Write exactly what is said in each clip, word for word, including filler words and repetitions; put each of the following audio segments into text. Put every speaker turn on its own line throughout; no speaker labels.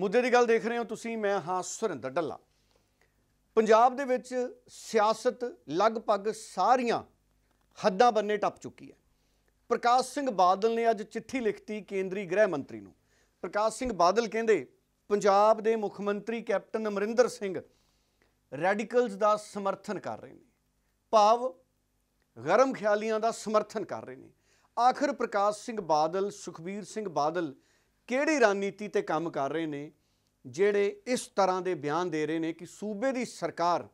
ਮੁੱਦੇ ਦੀ ਗੱਲ ਦੇਖ ਰਹੇ ਹੋ ਤੁਸੀਂ, मैं हाँ सुरिंदर ढिल्ला। पंजाब दे विच सियासत लगभग सारियां हद्दां बन्ने टप चुकी है। प्रकाश सिंह बादल ने अज चिट्ठी लिखती केंद्रीय गृह मंत्री नूं। प्रकाश सिंह बादल कहंदे पंजाब दे मुख मंत्री कैप्टन अमरिंदर सिंह रैडिकल्स का समर्थन कर रहे हैं, भाव गरम ख्यालियां का समर्थन कर रहे हैं। आखिर प्रकाश सिंह बादल, सुखबीर सिंह बादल किहड़ी रणनीति ते काम कर रहे हैं ਜਿਹੜੇ इस तरह के बयान दे रहे हैं कि सूबे की सरकार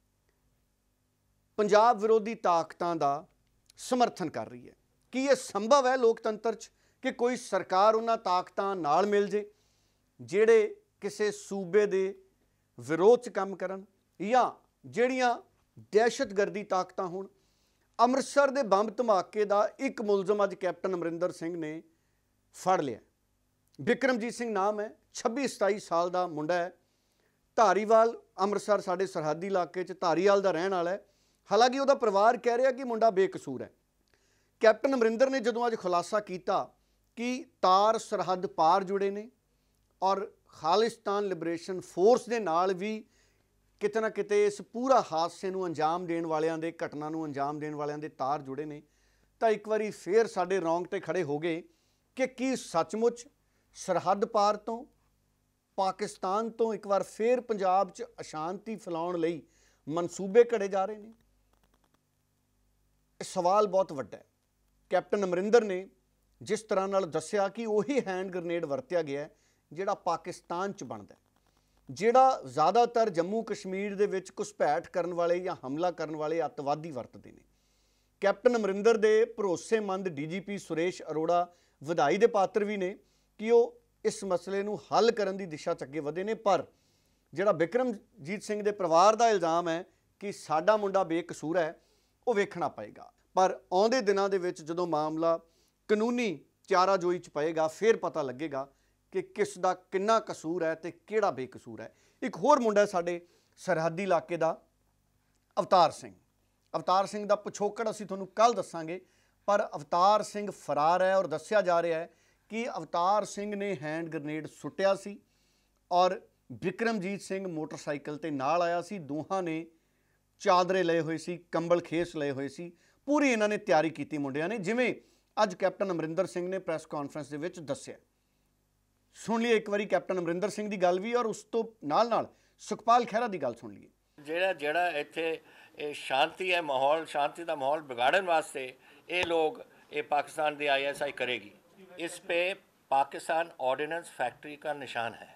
पंजाब विरोधी ताकतां का समर्थन कर रही है। कि यह संभव है लोकतंत्र च कि कोई सरकार उन्हां ताकतां नाल मिल जे ਜਿਹੜੇ किसी सूबे के विरोध च काम करन या ਜਿਹੜੀਆਂ दहशतगर्दी ताकतां होण। अमृतसर के बंब धमाके का एक मुलजम अज कैप्टन अमरिंदर सिंह ने फड़ लिया। बिक्रमजीत सिंह नाम है, छब्बी सताई साल का मुंडा है, धारीवाल अमृतसर साढ़े सरहदी इलाके च धारीवाल का रहने वाला है। हालांकि वह परिवार कह रहा कि मुंडा बेकसूर है। कैप्टन अमरिंदर ने जदों अज खुलासा किया कि तार सरहद पार जुड़े ने और खालिस्तान लिबरेशन फोर्स के नाल भी किते ना किते इस पूरा हादसे नूं अंजाम देण वालियां दे घटना नूं अंजाम देण वालियां दे तार जुड़े ने, तो एक बारी फिर साडे रोंगटे खड़े हो गए कि की सचमुच सरहद पार तो पाकिस्तान तो एक बार फिर पंजाब च अशांति फैलाउण लई मनसूबे घड़े जा रहे हैं। सवाल बहुत वड्डा है। कैप्टन अमरिंदर ने जिस तरह नाल दस्सिया कि उही हैंड ग्रनेड वरत्या गया है जिहड़ा पाकिस्तान च बनदा है, जिहड़ा ज़्यादातर जम्मू कश्मीर दे विच घुसपैठ करन वाले या हमला करन वाले अतवादी वरतदे ने। कैप्टन अमरिंदर दे भरोसेमंद D G P Suresh Arora वधाई दे पात्र भी ने कि वो इस मसले नूं हल करन दी दिशा च अगे वधे ने। पर जिहड़ा बिक्रमजीत सिंह दे परिवार दा इल्ज़ाम है कि साडा मुंडा बेकसूर है, वो वेखना पएगा। पर आउंदे दिनां दे विच जदों मामला कानूनी चाराजोई च पएगा फिर पता लगेगा कि किस दा किन्ना कसूर है ते किहड़ा बेकसूर है। एक होर मुंडा है साडे सरहदी इलाके दा, अवतार सिंह। अवतार सिंह दा पिछोकड़ असीं तुहानूं कल दस्सांगे, पर अवतार सिंह फरार है और दस्सिया जा रहा है कि अवतार सिंह ने हैंड ग्रनेड सुट्टिया सी और बिक्रमजीत सिंह मोटरसाइकिल ते नाल आया सी। दोहां ने चादरे लए हुए सी, कंबल खेस लए हुए सी। पूरी इन्हां ने तैयारी कीती मुंडियां ने, जिवें अज कैप्टन अमरिंदर सिंह ने प्रैस कॉन्फ्रेंस दे विच दस्सिया। सुन लीए एक बारी कैप्टन अमरिंदर सिंह की गल भी और उस तो नाल नाल सुखपाल खैहरा की गल सुन लीए।
ਜਿਹੜਾ ਜਿਹੜਾ ਇੱਥੇ शांति है माहौल, शांति का माहौल बिगाड़न वास्ते ये लोग ये पाकिस्तान की आई एस आई करेगी। इस पे पाकिस्तान ऑर्डिनेंस फैक्ट्री का निशान है।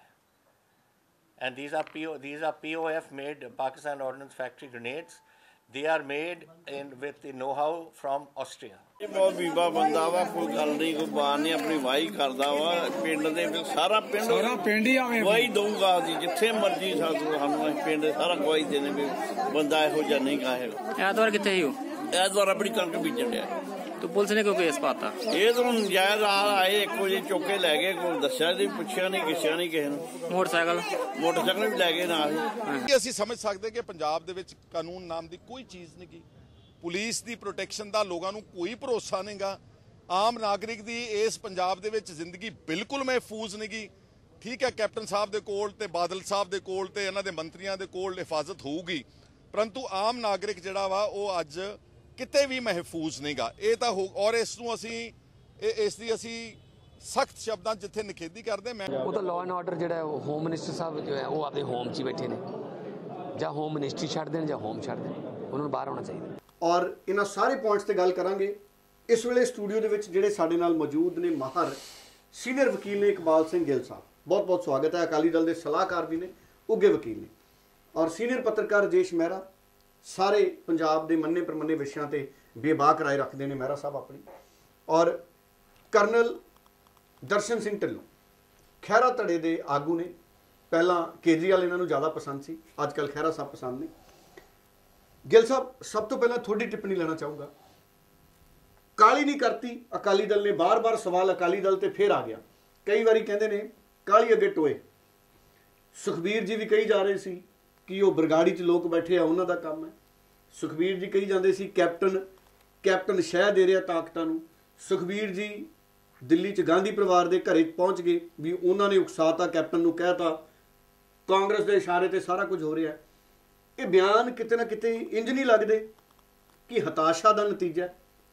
And these are P O these are P O F made Pakistan ordnance factory grenades. They are made in with the know how from Austria.
बहुत बीबा बंदा वा, कोई गल नहीं, कोई बात नहीं, अपनी वाही करदा वा। पिंड दे सारा पिंड सारा पिंड ही आवे वाही दूंगा जी, जिथे मर्जी साडू हम पिंड सारा गवाही देने भी बंदा इहो जिहा नहीं कहेगा।
ऐतवार किथे हो?
ऐतवार अपनी कणक बीजण दिया।
तो पुलिस ने क्यों केस पाता?
ये तो नजायज आए, एक वजे चुक के लै गए, कोई दस्सिया नहीं, पुछिया नहीं, किसिया नहीं किसी ने।
मोटरसाइकिल
मोटरसाइकिल भी लै गए नाल।
ਅਸੀਂ ਸਮਝ ਸਕਦੇ ਕਿ ਪੰਜਾਬ ਦੇ ਵਿੱਚ ਕਾਨੂੰਨ ਨਾਮ ਦੀ ਕੋਈ ਚੀਜ਼ ਨਹੀਂ ਗੀ। ਪੁਲਿਸ ਦੀ ਪ੍ਰੋਟੈਕਸ਼ਨ ਦਾ ਲੋਕਾਂ ਨੂੰ ਕੋਈ ਭਰੋਸਾ ਨਹੀਂਗਾ। ਆਮ ਨਾਗਰਿਕ ਦੀ ਇਸ ਪੰਜਾਬ ਦੇ ਵਿੱਚ ਜ਼ਿੰਦਗੀ ਬਿਲਕੁਲ ਮਹਿਫੂਜ਼ ਨਹੀਂ ਗੀ। ਠੀਕ ਹੈ, ਕੈਪਟਨ ਸਾਹਿਬ ਦੇ ਕੋਲ ਤੇ ਬਾਦਲ ਸਾਹਿਬ ਦੇ ਕੋਲ ਤੇ ਇਹਨਾਂ ਦੇ ਮੰਤਰੀਆਂ ਦੇ ਕੋਲ ਹਿਫਾਜ਼ਤ ਹੋਊਗੀ, ਪਰੰਤੂ ਆਮ ਨਾਗਰਿਕ ਜਿਹੜਾ ਵਾ ਉਹ ਅੱਜ ਕਿਤੇ ਵੀ ਮਹਿਫੂਜ਼ ਨਹੀਂਗਾ। ਇਹ ਤਾਂ ਹੋ ਔਰ ਇਸ ਨੂੰ ਅਸੀਂ ਇਸ ਦੀ ਅਸੀਂ सख्त शब्दों जिथे निखेधी करते। मैं
वो तो लॉ एंड ऑर्डर जो है होम मिनिस्टर साहब जो है वो आपके होम च बैठे ने, ਜਾਂ होम मिनिस्ट्री छड़ देन ਜਾਂ होम छड़ देन, उन्होंने बाहर होना चाहिए।
और इन्हां सारे पॉइंट्स ते गल करांगे। इस वेले स्टूडियो दे विच जिहड़े साडे नाल मौजूद ने माहर सीनियर वकील ने इकबाल सिंह गिल साहब, बहुत बहुत स्वागत है। अकाली दल के सलाहकार भी ने, उगे वकील ने, और सीनियर पत्रकार राजेश मेहरा, सारे पंजाब के मन्ने परमन्ने विषयां ते बेबाक राय रखते हैं मेहरा साहब अपनी, और करनल दर्शन सिंह ढिल्लों खैरा धड़े के आगू ने। पहला केजरीवाल इन्होंने ज़्यादा पसंद सी, अजकल खैरा साहब पसंद ने। गिल साहब, सब तो पहला थोड़ी टिप्पणी लेना चाहूँगा। काली नहीं करती अकाली दल ने, बार बार सवाल अकाली दल ते फिर आ गया। कई बारी कहते ने काली अगे टोए। सुखबीर जी भी कही जा रहे सी कि वो बरगाड़ी च लोग बैठे आ, उन्हों का काम है। सुखबीर जी कही जाते सी कैप्टन कैप्टन शह दे रहा ताकतां नूं। सुखबीर जी ਦਿੱਲੀ 'ਚ ਗਾਂਧੀ ਪਰਿਵਾਰ ਦੇ ਘਰੇ ਪਹੁੰਚ ਗਏ ਵੀ ਉਹਨਾਂ ਨੇ ਉਕਸਾਤਾ, ਕੈਪਟਨ ਨੂੰ ਕਹਿਤਾ, ਕਾਂਗਰਸ ਦੇ ਇਸ਼ਾਰੇ ਤੇ ਸਾਰਾ ਕੁਝ ਹੋ ਰਿਹਾ। ਇਹ ਬਿਆਨ ਕਿਤੇ ਨਾ ਕਿਤੇ ਇੰਜ ਨਹੀਂ ਲੱਗਦੇ ਕਿ ਹਤਾਸ਼ਾ ਦਾ ਨਤੀਜਾ?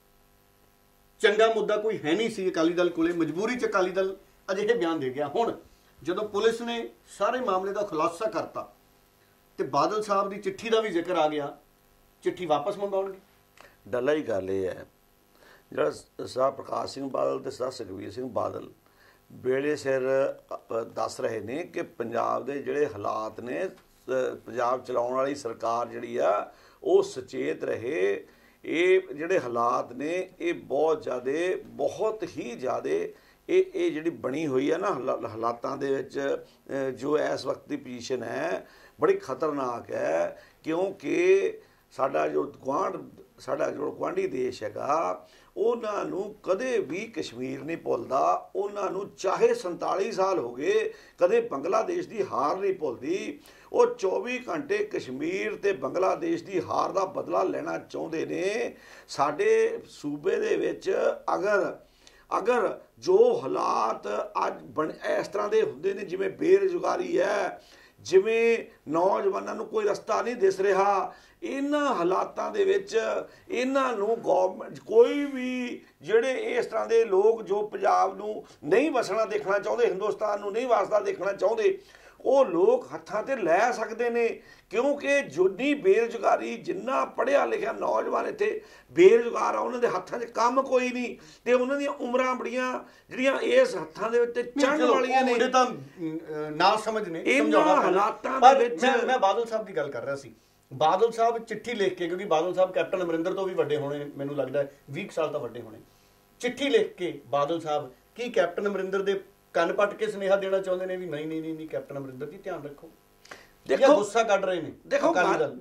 ਚੰਗਾ ਮੁੱਦਾ ਕੋਈ ਹੈ ਨਹੀਂ ਸੀ ਅਕਾਲੀ ਦਲ ਕੋਲੇ, ਮਜਬੂਰੀ 'ਚ ਅਕਾਲੀ ਦਲ ਅਜਿਹੇ ਬਿਆਨ ਦੇ ਗਿਆ। ਹੁਣ ਜਦੋਂ ਪੁਲਿਸ ਨੇ ਸਾਰੇ ਮਾਮਲੇ ਦਾ ਖੁਲਾਸਾ ਕਰਤਾ ਤੇ ਬਾਦਲ ਸਾਹਿਬ ਦੀ ਚਿੱਠੀ ਦਾ ਵੀ ਜ਼ਿਕਰ ਆ ਗਿਆ, ਚਿੱਠੀ ਵਾਪਸ ਮੰਗਾਉਣਗੇ?
ਡੱਲਾ ਹੀ ਗੱਲ ਇਹ ਹੈ, ਜਿਹੜਾ ਸਰਦਾਰ ਪ੍ਰਕਾਸ਼ ਸਿੰਘ ਬਾਦਲ ਤੇ ਸਰਦਾਰ ਸੁਖਬੀਰ ਸਿੰਘ ਬਾਦਲ ਵੇਲੇ ਸਿਰ ਦੱਸ ਰਹੇ ਨੇ ਕਿ ਪੰਜਾਬ ਦੇ ਜਿਹੜੇ ਹਾਲਾਤ ਨੇ, ਪੰਜਾਬ ਚਲਾਉਣ ਵਾਲੀ ਸਰਕਾਰ ਜਿਹੜੀ ਆ ਉਹ ਸੁਚੇਤ ਰਹੇ। ਇਹ ਜਿਹੜੇ ਹਾਲਾਤ ਨੇ ਇਹ ਬਹੁਤ ਜ਼ਿਆਦਾ ਬਹੁਤ ਹੀ ਜ਼ਿਆਦਾ ਇਹ ਇਹ ਜਿਹੜੀ ਬਣੀ ਹੋਈ ਹੈ ਨਾ ਹਾਲਾਤਾਂ ਦੇ ਵਿੱਚ, ਜੋ ਇਸ ਵਕਤ ਦੀ ਪੋਜੀਸ਼ਨ ਹੈ ਬੜੀ ਖਤਰਨਾਕ ਹੈ। ਕਿਉਂਕਿ ਸਾਡਾ ਜੋ ਗੁਆਂਢ ਸਾਡਾ ਜੋ ਗੁਆਂਢੀ ਦੇਸ਼ ਹੈਗਾ ਉਹਨਾਂ ਨੂੰ ਕਦੇ ਵੀ ਕਸ਼ਮੀਰ ਨਹੀਂ ਭੁੱਲਦਾ। ਉਹਨਾਂ ਨੂੰ ਚਾਹੇ ਸੰਤਾਲੀ ਸਾਲ ਹੋ ਗਏ ਕਦੇ ਬੰਗਲਾਦੇਸ਼ ਦੀ ਹਾਰ ਨਹੀਂ ਭੁੱਲਦੀ। ਉਹ ਚੌਵੀ ਘੰਟੇ ਕਸ਼ਮੀਰ ਤੇ ਬੰਗਲਾਦੇਸ਼ ਦੀ ਹਾਰ ਦਾ ਬਦਲਾ ਲੈਣਾ ਚਾਹੁੰਦੇ ਨੇ। ਸਾਡੇ ਸੂਬੇ ਦੇ ਵਿੱਚ ਅਗਰ ਅਗਰ ਜੋ ਹਾਲਾਤ ਅੱਜ ਬਣ ਇਸ ਤਰ੍ਹਾਂ ਦੇ ਹੁੰਦੇ ਨੇ, ਜਿਵੇਂ ਬੇਰੁਜ਼ਗਾਰੀ ਹੈ, ਜਿਵੇਂ ਨੌਜਵਾਨਾਂ ਨੂੰ ਕੋਈ ਰਸਤਾ ਨਹੀਂ ਦਿਸ ਰਿਹਾ, ਇਹਨਾਂ ਹਾਲਾਤਾਂ ਦੇ ਵਿੱਚ ਇਹਨਾਂ ਨੂੰ ਗੌਰਮੈਂਟ ਕੋਈ ਵੀ ਜਿਹੜੇ ਇਸ ਤਰ੍ਹਾਂ ਦੇ ਲੋਕ ਜੋ ਪੰਜਾਬ ਨੂੰ ਨਹੀਂ ਵਸਣਾ ਦੇਖਣਾ ਚਾਹੁੰਦੇ, ਹਿੰਦੁਸਤਾਨ ਨੂੰ ਨਹੀਂ ਵਸਦਾ ਦੇਖਣਾ ਚਾਹੁੰਦੇ, ਉਹ ਲੋਕ ਹੱਥਾਂ ਤੇ ਲੈ ਸਕਦੇ ਨੇ। ਕਿਉਂਕਿ ਜਿੰਨੀ ਬੇਰੁਜ਼ਗਾਰੀ, ਜਿੰਨਾ ਪੜ੍ਹਿਆ ਲਿਖਿਆ ਨੌਜਵਾਨ ਇੱਥੇ ਬੇਰੁਜ਼ਗਾਰ ਆ, ਉਹਨਾਂ ਦੇ ਹੱਥਾਂ 'ਚ ਕੰਮ ਕੋਈ ਨਹੀਂ ਤੇ ਉਹਨਾਂ ਦੀਆਂ ਉਮਰਾਂ ਬੜੀਆਂ ਜਿਹੜੀਆਂ ਇਸ ਹੱਥਾਂ ਦੇ ਵਿੱਚ ਚੜ੍ਹਨ ਵਾਲੀਆਂ ਨੇ।
ਤਾਂ ਨਾ ਸਮਝ ਨੇ
ਇਹਨਾਂ ਹਾਲਾਤਾਂ ਦੇ ਵਿੱਚ
ਮੈਂ ਬਾਦਲ ਸਾਹਿਬ ਦੀ ਗੱਲ ਕਰ ਰਿਹਾ ਸੀ। ਬਾਦਲ ਸਾਹਿਬ ਚਿੱਠੀ ਲਿਖ ਕੇ, ਕਿਉਂਕਿ ਬਾਦਲ ਸਾਹਿਬ ਕੈਪਟਨ ਅਮਰਿੰਦਰ ਤੋਂ ਵੀ ਵੱਡੇ ਹੋਣੇ, ਮੈਨੂੰ ਲੱਗਦਾ ਵੀਹ ਸਾਲ ਤਾਂ ਵੱਡੇ ਹੋਣੇ, ਚਿੱਠੀ ਲਿਖ ਕੇ ਬਾਦਲ ਸਾਹਿਬ ਕੀ ਕੈਪਟਨ ਅਮਰਿੰਦਰ ਦੇ ਕੰਨ ਪੱਟ ਕੇ ਸੁਨੇਹਾ ਦੇਣਾ ਚਾਹੁੰਦੇ ਨੇ ਵੀ ਨਹੀਂ ਨਹੀਂ ਨਹੀਂ ਕੈਪਟਨ ਅਮਰਿੰਦਰ ਜੀ ਧਿਆਨ ਰੱਖੋ? ਦੇਖੋ ਗੁੱਸਾ ਕੱਢ ਰਹੇ ਨੇ।
ਦੇਖੋ